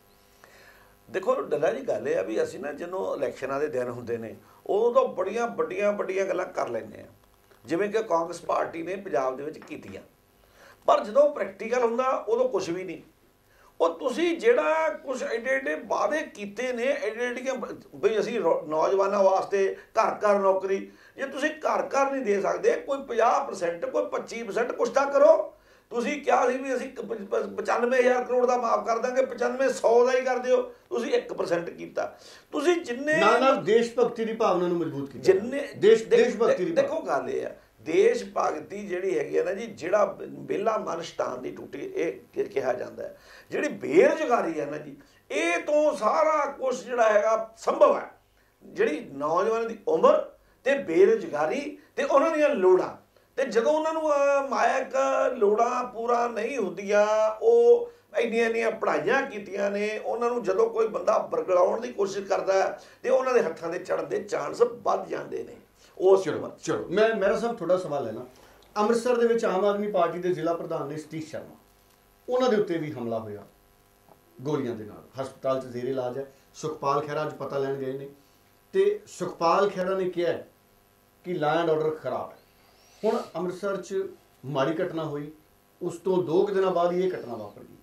ਦੇਖੋ ਡੱਲਾ ਜੀ, ਗੱਲ ਇਹ ਆ ਵੀ ਅਸੀਂ ਨਾ ਜਦੋਂ ਇਲੈਕਸ਼ਨਾਂ ਦੇ ਦਿਨ ਹੁੰਦੇ ਨੇ ਉਦੋਂ ਤਾਂ ਬੜੀਆਂ ਵੱਡੀਆਂ ਵੱਡੀਆਂ ਗੱਲਾਂ ਕਰ ਲੈਂਦੇ ਆ, ਜਿਵੇਂ ਕਿ ਕਾਂਗਰਸ ਪਾਰਟੀ ਨੇ ਪੰਜਾਬ ਦੇ ਵਿੱਚ ਕੀਤੀਆਂ, ਪਰ ਜਦੋਂ ਪ੍ਰੈਕਟੀਕਲ ਹੁੰਦਾ ਉਦੋਂ ਕੁਝ ਵੀ ਨਹੀਂ। ਉਹ ਤੁਸੀਂ ਜਿਹੜਾ ਕੁਝ ਐਡੇ ਐਡੇ ਵਾਅਦੇ ਕੀਤੇ ਨੇ, ਐਡੇ ਐਡੀਆਂ ਬਈ ਅਸੀਂ ਨੌਜਵਾਨਾਂ ਵਾਸਤੇ ਘਰ ਘਰ ਨੌਕਰੀ, ਜੇ ਤੁਸੀਂ ਘਰ ਘਰ ਨਹੀਂ ਦੇ ਸਕਦੇ, ਕੋਈ ਪੰਜਾਹ ਪਰਸੈਂਟ ਕੋਈ ਪੱਚੀ ਪਰਸੈਂਟ ਕੁਛ ਤਾਂ ਕਰੋ। ਤੁਸੀਂ ਕਿਹਾ ਸੀ ਵੀ ਅਸੀਂ ਪਚਾਨਵੇਂ ਹਜ਼ਾਰ ਕਰੋੜ ਦਾ ਮਾਫ ਕਰ ਦਾਂਗੇ, ਪਚਾਨਵੇਂ ਸੌ ਦਾ ਹੀ ਕਰ ਦਿਓ, ਤੁਸੀਂ ਇੱਕ ਪਰਸੈਂਟ ਕੀਤਾ। ਤੁਸੀਂ ਜਿੰਨੇ
ਨਾਲ ਨਾਲ ਦੇਸ਼ ਭਗਤੀ ਦੀ ਭਾਵਨਾ ਨੂੰ ਮਜ਼ਬੂਤ ਕੀਤਾ,
ਜਿੰਨੇ
ਦੇਸ਼ ਦੇਸ਼ ਭਗਤੀ ਦੀ।
ਦੇਖੋ ਗੱਲ ਇਹ ਆ, ਦੇਸ਼ ਭਗਤੀ ਜਿਹੜੀ ਹੈਗੀ ਹੈ ਨਾ ਜੀ, ਜਿਹੜਾ ਵਿਹਲਾ ਮਨ ਸ਼ੈਤਾਨ ਦੀ ਟੂਟੀ ਇਹ ਕਿਹਾ ਜਾਂਦਾ ਹੈ। ਜਿਹੜੀ ਬੇਰੁਜ਼ਗਾਰੀ ਹੈ ਨਾ ਜੀ, ਇਹ ਤੋਂ ਸਾਰਾ ਕੁਛ ਜਿਹੜਾ ਹੈਗਾ ਸੰਭਵ ਹੈ। ਜਿਹੜੀ ਨੌਜਵਾਨਾਂ ਦੀ ਉਮਰ ਤੇ ਬੇਰੁਜ਼ਗਾਰੀ ਤੇ ਉਹਨਾਂ ਦੀਆਂ ਲੋੜਾਂ, ਤੇ ਜਦੋਂ ਉਹਨਾਂ ਨੂੰ ਮਾਇਕ ਲੋੜਾਂ ਪੂਰਾ ਨਹੀਂ ਹੁੰਦੀਆਂ, ਉਹ ਇੰਨੀਆਂ ਇੰਨੀਆਂ ਪੜ੍ਹਾਈਆਂ ਕੀਤੀਆਂ ਨੇ, ਉਹਨਾਂ ਨੂੰ ਜਦੋਂ ਕੋਈ ਬੰਦਾ ਬਰਗਲਾਉਣ ਦੀ ਕੋਸ਼ਿਸ਼ ਕਰਦਾ ਤੇ ਉਹਨਾਂ ਦੇ ਹੱਥਾਂ ਦੇ ਚੜ੍ਹਨ ਦੇ ਚਾਂਸ ਵੱਧ ਜਾਂਦੇ ਨੇ। ਉਸ
ਚਲੋ ਚਲੋ ਮੈਂ ਮੇਰਾ ਸਭ ਥੋੜਾ ਸਵਾਲ ਹੈ ਨਾ, ਅੰਮ੍ਰਿਤਸਰ ਦੇ ਵਿੱਚ ਆਮ ਆਦਮੀ ਪਾਰਟੀ ਦੇ ਜ਼ਿਲ੍ਹਾ ਪ੍ਰਧਾਨ ਨੇ ਸਤੀਸ਼ ਸ਼ਰਮਾ, ਉਹਨਾਂ ਦੇ ਉੱਤੇ ਵੀ ਹਮਲਾ ਹੋਇਆ ਗੋਲੀਆਂ ਦੇ ਨਾਲ, ਹਸਪਤਾਲ 'ਚ ਜ਼ੇਰੇ ਇਲਾਜ ਹੈ। ਸੁਖਪਾਲ ਖਹਿਰਾ ਅੱਜ ਪਤਾ ਲੈਣ ਗਏ ਨੇ ਤੇ ਸੁਖਪਾਲ ਖਹਿਰਾ ਨੇ ਕਿਹਾ ਕਿ ਲਾ ਐਂਡ ਆਰਡਰ ਖਰਾਬ ਹੈ। ਹੁਣ ਅੰਮ੍ਰਿਤਸਰ 'ਚ ਮਾੜੀ ਘਟਨਾ ਹੋਈ, ਉਸ ਤੋਂ ਦੋ ਕੁ ਦਿਨਾਂ ਬਾਅਦ ਇਹ ਘਟਨਾ ਵਾਪਰ ਗਈ।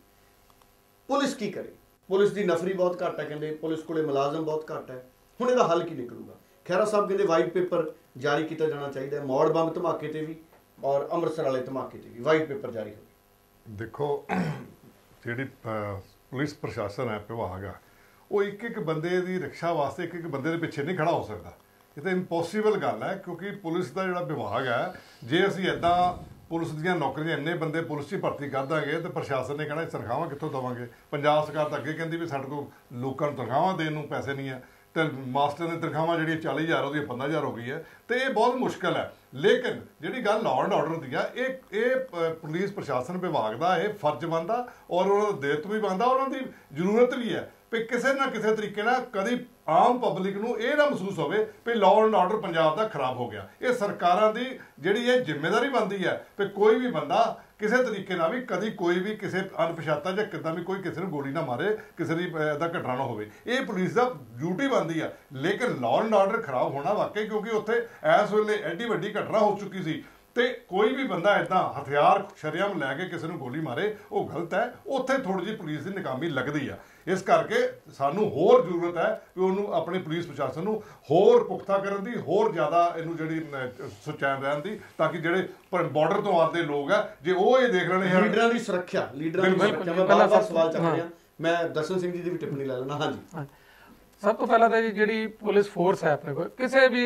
ਪੁਲਿਸ ਕੀ ਕਰੇ? ਪੁਲਿਸ ਦੀ ਨਫਰੀ ਬਹੁਤ ਘੱਟ ਹੈ, ਕਹਿੰਦੇ ਪੁਲਿਸ ਕੋਲੇ ਮੁਲਾਜ਼ਮ ਬਹੁਤ ਘੱਟ ਹੈ। ਹੁਣ ਇਹਦਾ ਹੱਲ ਕੀ ਨਿਕਲੂਗਾ? ਖਹਿਰਾ ਸਾਹਿਬ ਕਹਿੰਦੇ ਵਾਈਟ ਪੇਪਰ ਜਾਰੀ ਕੀਤਾ ਜਾਣਾ ਚਾਹੀਦਾ ਹੈ, ਮੌੜ ਬੰਬ ਧਮਾਕੇ ਤੇ ਵੀ ਔਰ ਅੰਮ੍ਰਿਤਸਰ ਵਾਲੇ ਧਮਾਕੇ ਤੇ ਵੀ ਵਾਈਟ ਪੇਪਰ ਜਾਰੀ ਹੋਵੇ।
ਦੇਖੋ ਜਿਹੜੀ ਪੁਲਿਸ ਪ੍ਰਸ਼ਾਸਨ ਹੈ, ਵਿਭਾਗ ਹੈ, ਉਹ ਇੱਕ ਇੱਕ ਬੰਦੇ ਦੀ ਰੱਖਿਆ ਵਾਸਤੇ ਇੱਕ ਇੱਕ ਬੰਦੇ ਦੇ ਪਿੱਛੇ ਨਹੀਂ ਖੜਾ ਹੋ ਸਕਦਾ। ਇਹ ਤਾਂ ਇੰਪੋਸੀਬਲ ਗੱਲ ਹੈ, ਕਿਉਂਕਿ ਪੁਲਿਸ ਦਾ ਜਿਹੜਾ ਵਿਭਾਗ ਹੈ, ਜੇ ਅਸੀਂ ਇੱਦਾਂ ਪੁਲਿਸ ਦੀਆਂ ਨੌਕਰੀਆਂ ਇੰਨੇ ਬੰਦੇ ਪੁਲਿਸ 'ਚ ਭਰਤੀ ਕਰ ਦਾਂਗੇ ਤਾਂ ਪ੍ਰਸ਼ਾਸਨ ਨੇ ਕਹਿਣਾ ਤਨਖਾਹਾਂ ਕਿੱਥੋਂ ਦੇਵਾਂਗੇ। ਪੰਜਾਬ ਸਰਕਾਰ ਤਾਂ ਅੱਗੇ ਕਹਿੰਦੀ ਵੀ ਸਾਡੇ ਕੋਲ ਲੋਕਾਂ ਨੂੰ ਤਨਖਾਹਾਂ ਦੇਣ ਨੂੰ ਪੈਸੇ ਨਹੀਂ ਹੈ, ਤੇ ਮਾਸਟਰ ਦੀ ਤਨਖਾਹਾਂ ਜਿਹੜੀਆਂ ਚਾਲੀ ਹਜ਼ਾਰ ਉਹਦੀਆਂ ਪੰਦਰਾਂ ਹਜ਼ਾਰ ਹੋ ਗਈ ਹੈ, ਤੇ ਇਹ ਬਹੁਤ ਮੁਸ਼ਕਿਲ ਹੈ। ਲੇਕਿਨ ਜਿਹੜੀ ਗੱਲ ਲਾਅ ਐਂਡ ਆਰਡਰ ਦੀ ਆ, ਇਹ ਇਹ ਪੁਲਿਸ ਪ੍ਰਸ਼ਾਸਨ ਵਿਭਾਗ ਦਾ ਇਹ ਫਰਜ਼ ਬਣਦਾ ਔਰ ਉਹਨਾਂ ਦਾ ਦਾਇਤਵ ਵੀ ਬਣਦਾ, ਉਹਨਾਂ ਦੀ ਜ਼ਰੂਰਤ ਵੀ ਹੈ ਵੀ ਕਿਸੇ ਨਾ ਕਿਸੇ ਤਰੀਕੇ ਨਾਲ ਕਦੀ ਆਮ ਪਬਲਿਕ ਨੂੰ ਇਹ ਨਾ ਮਹਿਸੂਸ ਹੋਵੇ ਵੀ ਲਾਅ ਐਂਡ ਆਰਡਰ ਪੰਜਾਬ ਦਾ ਖਰਾਬ ਹੋ ਗਿਆ। ਇਹ ਸਰਕਾਰਾਂ ਦੀ ਜਿਹੜੀ ਇਹ ਜ਼ਿੰਮੇਵਾਰੀ ਬਣਦੀ ਹੈ ਵੀ ਕੋਈ ਵੀ ਬੰਦਾ ਕਿਸੇ ਤਰੀਕੇ ਨਾਲ ਵੀ ਕਦੀ ਕੋਈ ਵੀ ਕਿਸੇ ਅਣਪਛਾਤਾ ਜਾਂ ਕਿੱਦਾਂ ਵੀ ਕੋਈ ਕਿਸੇ ਨੂੰ ਗੋਲੀ ਨਾ ਮਾਰੇ, ਕਿਸੇ ਦੀ ਇੱਦਾਂ ਘਟਨਾ ਨਾ ਹੋਵੇ। ਇਹ ਪੁਲਿਸ ਦਾ ਡਿਊਟੀ ਬਣਦੀ ਹੈ। ਲੇਕਿਨ ਲਾਅ ਐਂਡ ਆਰਡਰ ਖਰਾਬ ਹੋਣਾ ਵਾਕਈ, ਕਿਉਂਕਿ ਉੱਥੇ ਇਸ ਵੇਲੇ ਐਡੀ ਵੱਡੀ ਘਟਨਾ ਹੋ ਚੁੱਕੀ ਸੀ ਤੇ ਕੋਈ ਵੀ ਬੰਦਾ ਇੱਦਾਂ ਹਥਿਆਰ ਸ਼ਰੇਆਮ ਲੈ ਕੇ ਕਿਸੇ ਨੂੰ ਗੋਲੀ ਮਾਰੇ, ਉਹ ਗਲਤ ਹੈ। ਉੱਥੇ ਥੋੜ੍ਹੀ ਜਿਹੀ ਪੁਲਿਸ ਦੀ ਨਾਕਾਮੀ ਲੱਗਦੀ ਆ। ਇਸ ਕਰਕੇ ਸਾਨੂੰ ਹੋਰ ਜ਼ਰੂਰਤ ਹੈ ਕਿ ਉਹਨੂੰ ਆਪਣੇ ਪੁਲਿਸ ਪ੍ਰਸ਼ਾਸਨ ਨੂੰ ਹੋਰ ਪੁਖਤਾ ਕਰਨ ਦੀ, ਹੋਰ ਜ਼ਿਆਦਾ ਇਹਨੂੰ ਜਿਹੜੀ ਸੁਚੈਨ ਰਹਿਣ ਦੀ, ਤਾਂ ਕਿ ਜਿਹੜੇ ਬਾਰਡਰ ਤੋਂ ਆਉਂਦੇ ਲੋਕ ਆ, ਜੇ ਉਹ ਇਹ ਦੇਖ ਰਹੇ ਨੇ
ਲੀਡਰਾਂ ਦੀ ਸੁਰੱਖਿਆ, ਲੀਡਰਾਂ ਦੀ ਸੁਰੱਖਿਆ ਮੈਂ ਪਹਿਲਾਂ ਸਵਾਲ ਚੱਕ ਰਿਹਾ, ਮੈਂ ਦਰਸ਼ਨ ਸਿੰਘ ਜੀ ਦੀ ਵੀ ਟਿੱਪਣੀ ਲੈ ਲੈਣਾ। ਹਾਂਜੀ,
ਸਭ ਤੋਂ ਪਹਿਲਾਂ ਤਾਂ ਜੀ ਜਿਹੜੀ ਪੁਲਿਸ ਫੋਰਸ ਹੈ ਆਪਣੇ ਕੋਲ, ਕਿਸੇ ਵੀ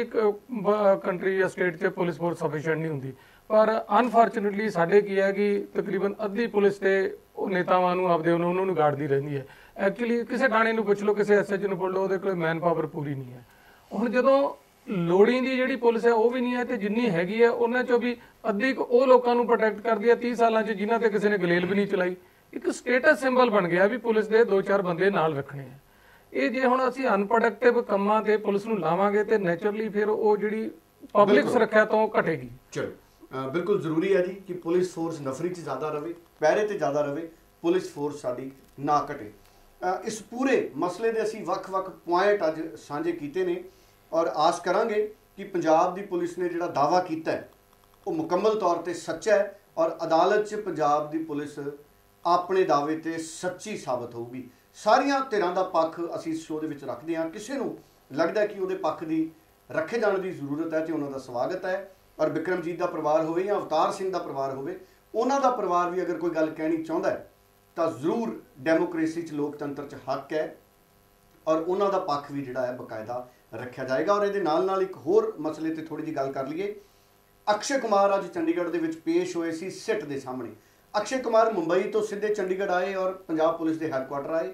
ਕੰਟਰੀ ਜਾਂ ਸਟੇਟ 'ਚ ਪੁਲਿਸ ਫੋਰਸ ਸਫੀਸ਼ੀਐਂਟ ਨਹੀਂ ਹੁੰਦੀ, ਪਰ ਅਨਫੋਰਚੂਨੇਟਲੀ ਸਾਡੇ ਕੀ ਹੈ ਕਿ ਤਕਰੀਬਨ ਅੱਧੀ ਪੁਲਿਸ ਤੇ ਉਹ ਨੇਤਾਵਾਂ ਨੂੰ ਆਪਦੇ ਉਹਨਾਂ ਨੂੰ ਗਾਰਡਦੀ ਰਹਿੰਦੀ ਹੈ। ਐਕਚੁਅਲੀ ਕਿਸੇ ਥਾਣੇ ਨੂੰ ਪੁੱਛ ਲਓ, ਕਿਸੇ ਐਸ ਐਚ ਨੂੰ ਪੁੱਛ ਲਓ, ਉਹਦੇ ਕੋਲ ਮੈਨ ਪਾਵਰ ਪੂਰੀ ਨਹੀਂ ਹੈ। ਹੁਣ ਜਦੋਂ ਲੋੜੀਂ ਦੀ ਜਿਹੜੀ ਪੁਲਿਸ ਹੈ ਉਹ ਵੀ ਨਹੀਂ ਹੈ, ਤੇ ਜਿੰਨੀ ਹੈਗੀ ਹੈ ਉਹਨਾਂ 'ਚੋਂ ਵੀ ਅੱਧੀ ਉਹ ਲੋਕਾਂ ਨੂੰ ਪ੍ਰੋਟੈਕਟ ਕਰਦੀ ਹੈ ਤੀਹ ਸਾਲਾਂ 'ਚ ਜਿਨ੍ਹਾਂ ਤੇ ਕਿਸੇ ਨੇ ਗਲੇਲ ਵੀ ਨਹੀਂ ਚਲਾਈ। ਇੱਕ ਸਟੇਟਸ ਸਿੰਬਲ ਬਣ ਗਿਆ ਵੀ ਪੁਲਿਸ ਦੇ ਦੋ ਚਾਰ ਬੰਦੇ ਨਾਲ ਰੱਖਣੇ ਆ। ਇਹ ਜੇ ਹੁਣ ਅਸੀਂ ਅਨਪ੍ਰੋਡਕਟਿਵ ਕੰਮਾਂ ਤੇ ਪੁਲਿਸ ਨੂੰ ਲਾਵਾਂਗੇ ਤੇ ਨੈਚੁਰਲੀ ਫਿਰ ਉਹ ਜਿਹੜੀ ਪਬਲਿਕ ਸੁਰੱਖਿਆ ਤੋਂ ਘਟੇਗੀ।
ਚਲੋ ਅ, ਬਿਲਕੁਲ ਜ਼ਰੂਰੀ ਹੈ ਜੀ ਕਿ ਪੁਲਿਸ ਫੋਰਸ ਨਫਰੀ 'ਚ ਜ਼ਿਆਦਾ ਰਵੇ, ਪਹਿਰੇ ਤੇ ਜ਼ਿਆਦਾ ਰਵੇ, ਪੁਲਿਸ ਫੋਰਸ ਸਾਡੀ ਨਾ ਘਟੇ। ਅ, ਇਸ ਪੂਰੇ ਮਸਲੇ ਦੇ ਅਸੀਂ ਵੱਖ-ਵੱਖ ਪੁਆਇੰਟ ਅੱਜ ਸਾਂਝੇ ਕੀਤੇ ਨੇ ਔਰ ਆਸ ਕਰਾਂਗੇ ਕਿ ਪੰਜਾਬ ਦੀ ਪੁਲਿਸ ਨੇ ਜਿਹੜਾ ਦਾਅਵਾ ਕੀਤਾ ਹੈ ਉਹ ਮੁਕੰਮਲ ਤੌਰ ਤੇ ਸੱਚਾ ਹੈ ਔਰ ਅਦਾਲਤ 'ਚ ਪੰਜਾਬ ਦੀ ਪੁਲਿਸ ਆਪਣੇ ਦਾਅਵੇ ਤੇ ਸੱਚੀ ਸਾਬਤ ਹੋਊਗੀ। ਸਾਰੀਆਂ ਧਿਰਾਂ ਦਾ ਪੱਖ ਅਸੀਂ ਇਸ ਸ਼ੋਅ ਦੇ ਵਿੱਚ ਰੱਖਦੇ ਹਾਂ। ਕਿਸੇ ਨੂੰ ਲੱਗਦਾ ਕਿ ਉਹਦੇ ਪੱਖ ਦੀ ਰੱਖੇ ਜਾਣ ਦੀ ਜ਼ਰੂਰਤ ਹੈ ਤੇ ਉਹਨਾਂ ਦਾ ਸਵਾਗਤ ਹੈ। ਔਰ ਬਿਕਰਮਜੀਤ ਦਾ ਪਰਿਵਾਰ ਹੋਵੇ ਜਾਂ ਅਵਤਾਰ ਸਿੰਘ ਦਾ ਪਰਿਵਾਰ ਹੋਵੇ, ਉਹਨਾਂ ਦਾ ਪਰਿਵਾਰ ਵੀ ਅਗਰ ਕੋਈ ਗੱਲ ਕਹਿਣੀ ਚਾਹੁੰਦਾ ਹੈ ਤਾਂ ਜ਼ਰੂਰ ਡੈਮੋਕ੍ਰੇਸੀ 'ਚ ਲੋਕਤੰਤਰ 'ਚ ਹੱਕ ਹੈ ਔਰ ਉਹਨਾਂ ਦਾ ਪੱਖ ਵੀ ਜਿਹੜਾ ਹੈ ਬਕਾਇਦਾ ਰੱਖਿਆ ਜਾਏਗਾ। ਔਰ ਇਹਦੇ ਨਾਲ ਨਾਲ ਇੱਕ ਹੋਰ ਮਸਲੇ ਤੇ ਥੋੜੀ ਜਿਹੀ ਗੱਲ ਕਰ ਲਈਏ। ਅਕਸ਼ੇ ਕੁਮਾਰ ਅੱਜ ਚੰਡੀਗੜ੍ਹ ਦੇ ਵਿੱਚ ਪੇਸ਼ ਹੋਏ ਸੀ ਸਿੱਟ ਦੇ ਸਾਹਮਣੇ। ਅਕਸ਼ੇ ਕੁਮਾਰ ਮੁੰਬਈ ਤੋਂ ਸਿੱਧੇ ਚੰਡੀਗੜ੍ਹ ਆਏ ਔਰ ਪੰਜਾਬ ਪੁਲਿਸ ਦੇ ਹੈੱਡਕੁਆਟਰ ਆਏ।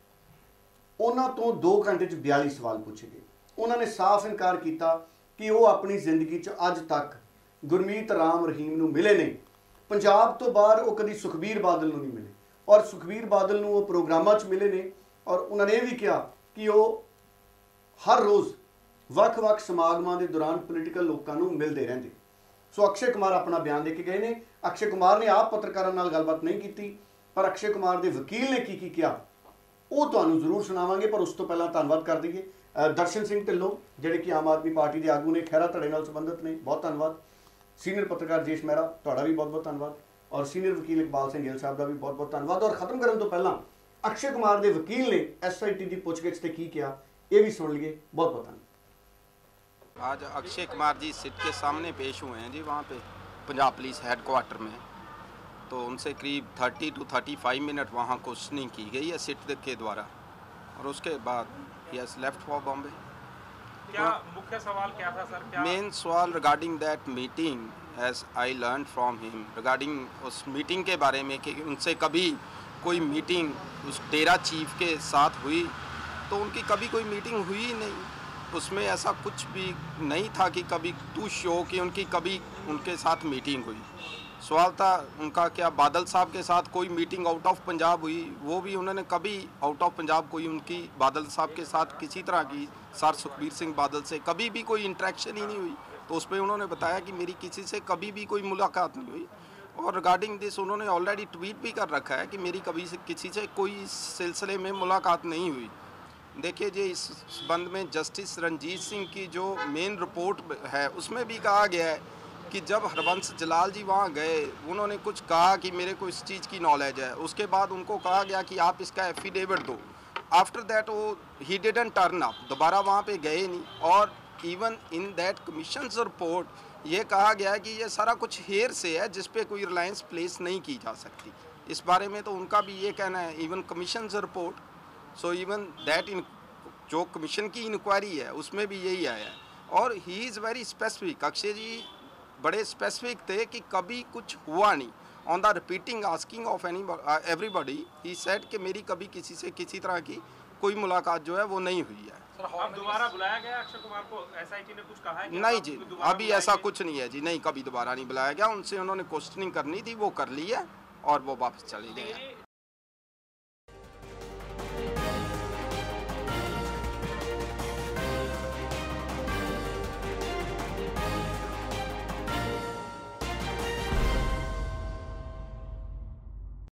ਉਹਨਾਂ ਤੋਂ ਦੋ ਘੰਟੇ 'ਚ ਬਿਆਲੀ ਸਵਾਲ ਪੁੱਛੇ ਗਏ। ਉਹਨਾਂ ਨੇ ਸਾਫ਼ ਇਨਕਾਰ ਕੀਤਾ ਕਿ ਉਹ ਆਪਣੀ ਜ਼ਿੰਦਗੀ 'ਚ ਅੱਜ ਤੱਕ ਗੁਰਮੀਤ ਰਾਮ ਰਹੀਮ ਨੂੰ ਮਿਲੇ ਨਹੀਂ। ਪੰਜਾਬ ਤੋਂ ਬਾਹਰ ਉਹ ਕਦੀ ਸੁਖਬੀਰ ਬਾਦਲ ਨੂੰ ਨਹੀਂ ਮਿਲੇ ਔਰ ਸੁਖਬੀਰ ਬਾਦਲ ਨੂੰ ਉਹ ਪ੍ਰੋਗਰਾਮਾਂ 'ਚ ਮਿਲੇ ਨੇ ਔਰ ਉਹਨਾਂ ਨੇ ਇਹ ਵੀ ਕਿਹਾ ਕਿ ਉਹ ਹਰ ਰੋਜ਼ ਵੱਖ-ਵੱਖ ਸਮਾਗਮਾਂ ਦੇ ਦੌਰਾਨ ਪੋਲੀਟੀਕਲ ਲੋਕਾਂ ਨੂੰ ਮਿਲਦੇ ਰਹਿੰਦੇ। ਸੋ ਅਕਸ਼ੇ ਕੁਮਾਰ ਆਪਣਾ ਬਿਆਨ ਦੇ ਕੇ ਗਏ ਨੇ। ਅਕਸ਼ੇ ਕੁਮਾਰ ਨੇ ਆਪ ਪੱਤਰਕਾਰਾਂ ਨਾਲ ਗੱਲਬਾਤ ਨਹੀਂ ਕੀਤੀ, ਪਰ ਅਕਸ਼ੇ ਕੁਮਾਰ ਦੇ ਵਕੀਲ ਨੇ ਕੀ ਕੀ ਕਿਹਾ ਉਹ ਤੁਹਾਨੂੰ ਜ਼ਰੂਰ ਸੁਣਾਵਾਂਗੇ। ਪਰ ਉਸ ਤੋਂ ਪਹਿਲਾਂ ਧੰਨਵਾਦ ਕਰ ਦਈਏ ਦਰਸ਼ਨ ਸਿੰਘ ਢਿੱਲੋਂ, ਜਿਹੜੇ ਕਿ ਆਮ ਆਦਮੀ ਪਾਰਟੀ ਦੇ ਆਗੂ ਨੇ, ਖਹਿਰਾ ਧੜੇ ਨਾਲ ਸੰਬੰਧਿਤ ਨੇ, ਬਹੁਤ ਧੰਨਵਾਦ। ਸੀਨੀਅਰ ਪੱਤਰਕਾਰ ਜੇਸ਼ ਮਹਿਰਾ, ਤੁਹਾਡਾ ਵੀ ਬਹੁਤ ਬਹੁਤ ਧੰਨਵਾਦ। ਔਰ ਸੀਨੀਅਰ ਵਕੀਲ ਇਕਬਾਲ ਸਿੰਘ ਗਿੱਲ ਸਾਹਿਬ ਦਾ ਵੀ ਬਹੁਤ ਬਹੁਤ ਧੰਨਵਾਦ। ਔਰ ਖਤਮ ਕਰਨ ਤੋਂ ਪਹਿਲਾਂ ਅਕਸ਼ੇ ਕੁਮਾਰ ਦੇ ਵਕੀਲ ਨੇ ਐਸ ਆਈ ਟੀ ਦੀ ਪੁੱਛਗਿੱਛ ਤੇ ਕੀ ਕਿਹਾ ये भी सुन लिए। बहुत बहुत धन्यवाद।
आज अक्षय कुमार जी सिट के सामने पेश हुए हैं जी, वहाँ पे पंजाब पुलिस हेडक्वार्टर में। तो उनसे करीब thirty two thirty five minute वहाँ क्वेश्चनिंग की गई है सिट के द्वारा और उसके बाद ही हैज़ लेफ्ट फॉर बॉम्बे।
क्या मुख्य सवाल क्या था सर? क्या
मेन सवाल regarding that meeting as I learn from him, regarding उस मीटिंग के बारे में कि उनसे कभी कोई मीटिंग उस डेरा चीफ के साथ हुई, तो उनकी कभी कोई मीटिंग हुई ही नहीं। उसमें ऐसा कुछ भी नहीं था कि कभी टू शो कि उनकी कभी उनके साथ मीटिंग हुई। सवाल था उनका क्या बादल साहब के साथ कोई मीटिंग आउट ऑफ पंजाब हुई, वो भी उन्होंने कभी आउट ऑफ पंजाब कोई उनकी बादल साहब के साथ किसी तरह की सर सुखबीर सिंह बादल से कभी भी कोई इंटरेक्शन ही नहीं हुई। तो उस पर उन्होंने बताया कि मेरी किसी से कभी भी कोई मुलाकात नहीं हुई। और रिगार्डिंग दिस उन्होंने ऑलरेडी ट्वीट भी कर रखा है कि मेरी कभी से किसी से कोई इस सिलसिले में मुलाकात नहीं हुई। देखिए जी, इस संबंध में जस्टिस रंजीत सिंह की जो मेन रिपोर्ट है उसमें भी कहा गया है कि जब हरबंस जलाल जी वहाँ गए, उन्होंने कुछ कहा कि मेरे को इस चीज़ की नॉलेज है। उसके बाद उनको कहा गया कि आप इसका एफिडेविट दो। आफ्टर दैट वो ही डिडंट टर्न अप, दोबारा वहाँ पे गए नहीं। और even in that commission report ये कहा गया है कि ये सारा कुछ हेर से है जिस पे कोई रिलायंस प्लेस नहीं की जा सकती। इस बारे में तो उनका भी ये कहना है, even commission report. So even that in जो कमीशन की इंक्वायरी है उसमें भी यही आया है। और he is very specific, Akshay ji बड़े स्पेसिफिक थे कि कभी कुछ हुआ नहीं। On the repeating asking of any everybody he said कि मेरी कभी किसी से किसी तरह की कोई मुलाकात जो है वो नहीं हुई है।
अब दोबारा बुलाया गया अक्षय कुमार को? एस आई टी ने कुछ कहा है?
नहीं जी, अभी ऐसा कुछ नहीं है जी, नहीं कभी दोबारा नहीं बुलाया गया। उनसे उन्होंने क्वेश्चनिंग करनी थी, वो कर ली है और वो वापस चले गए।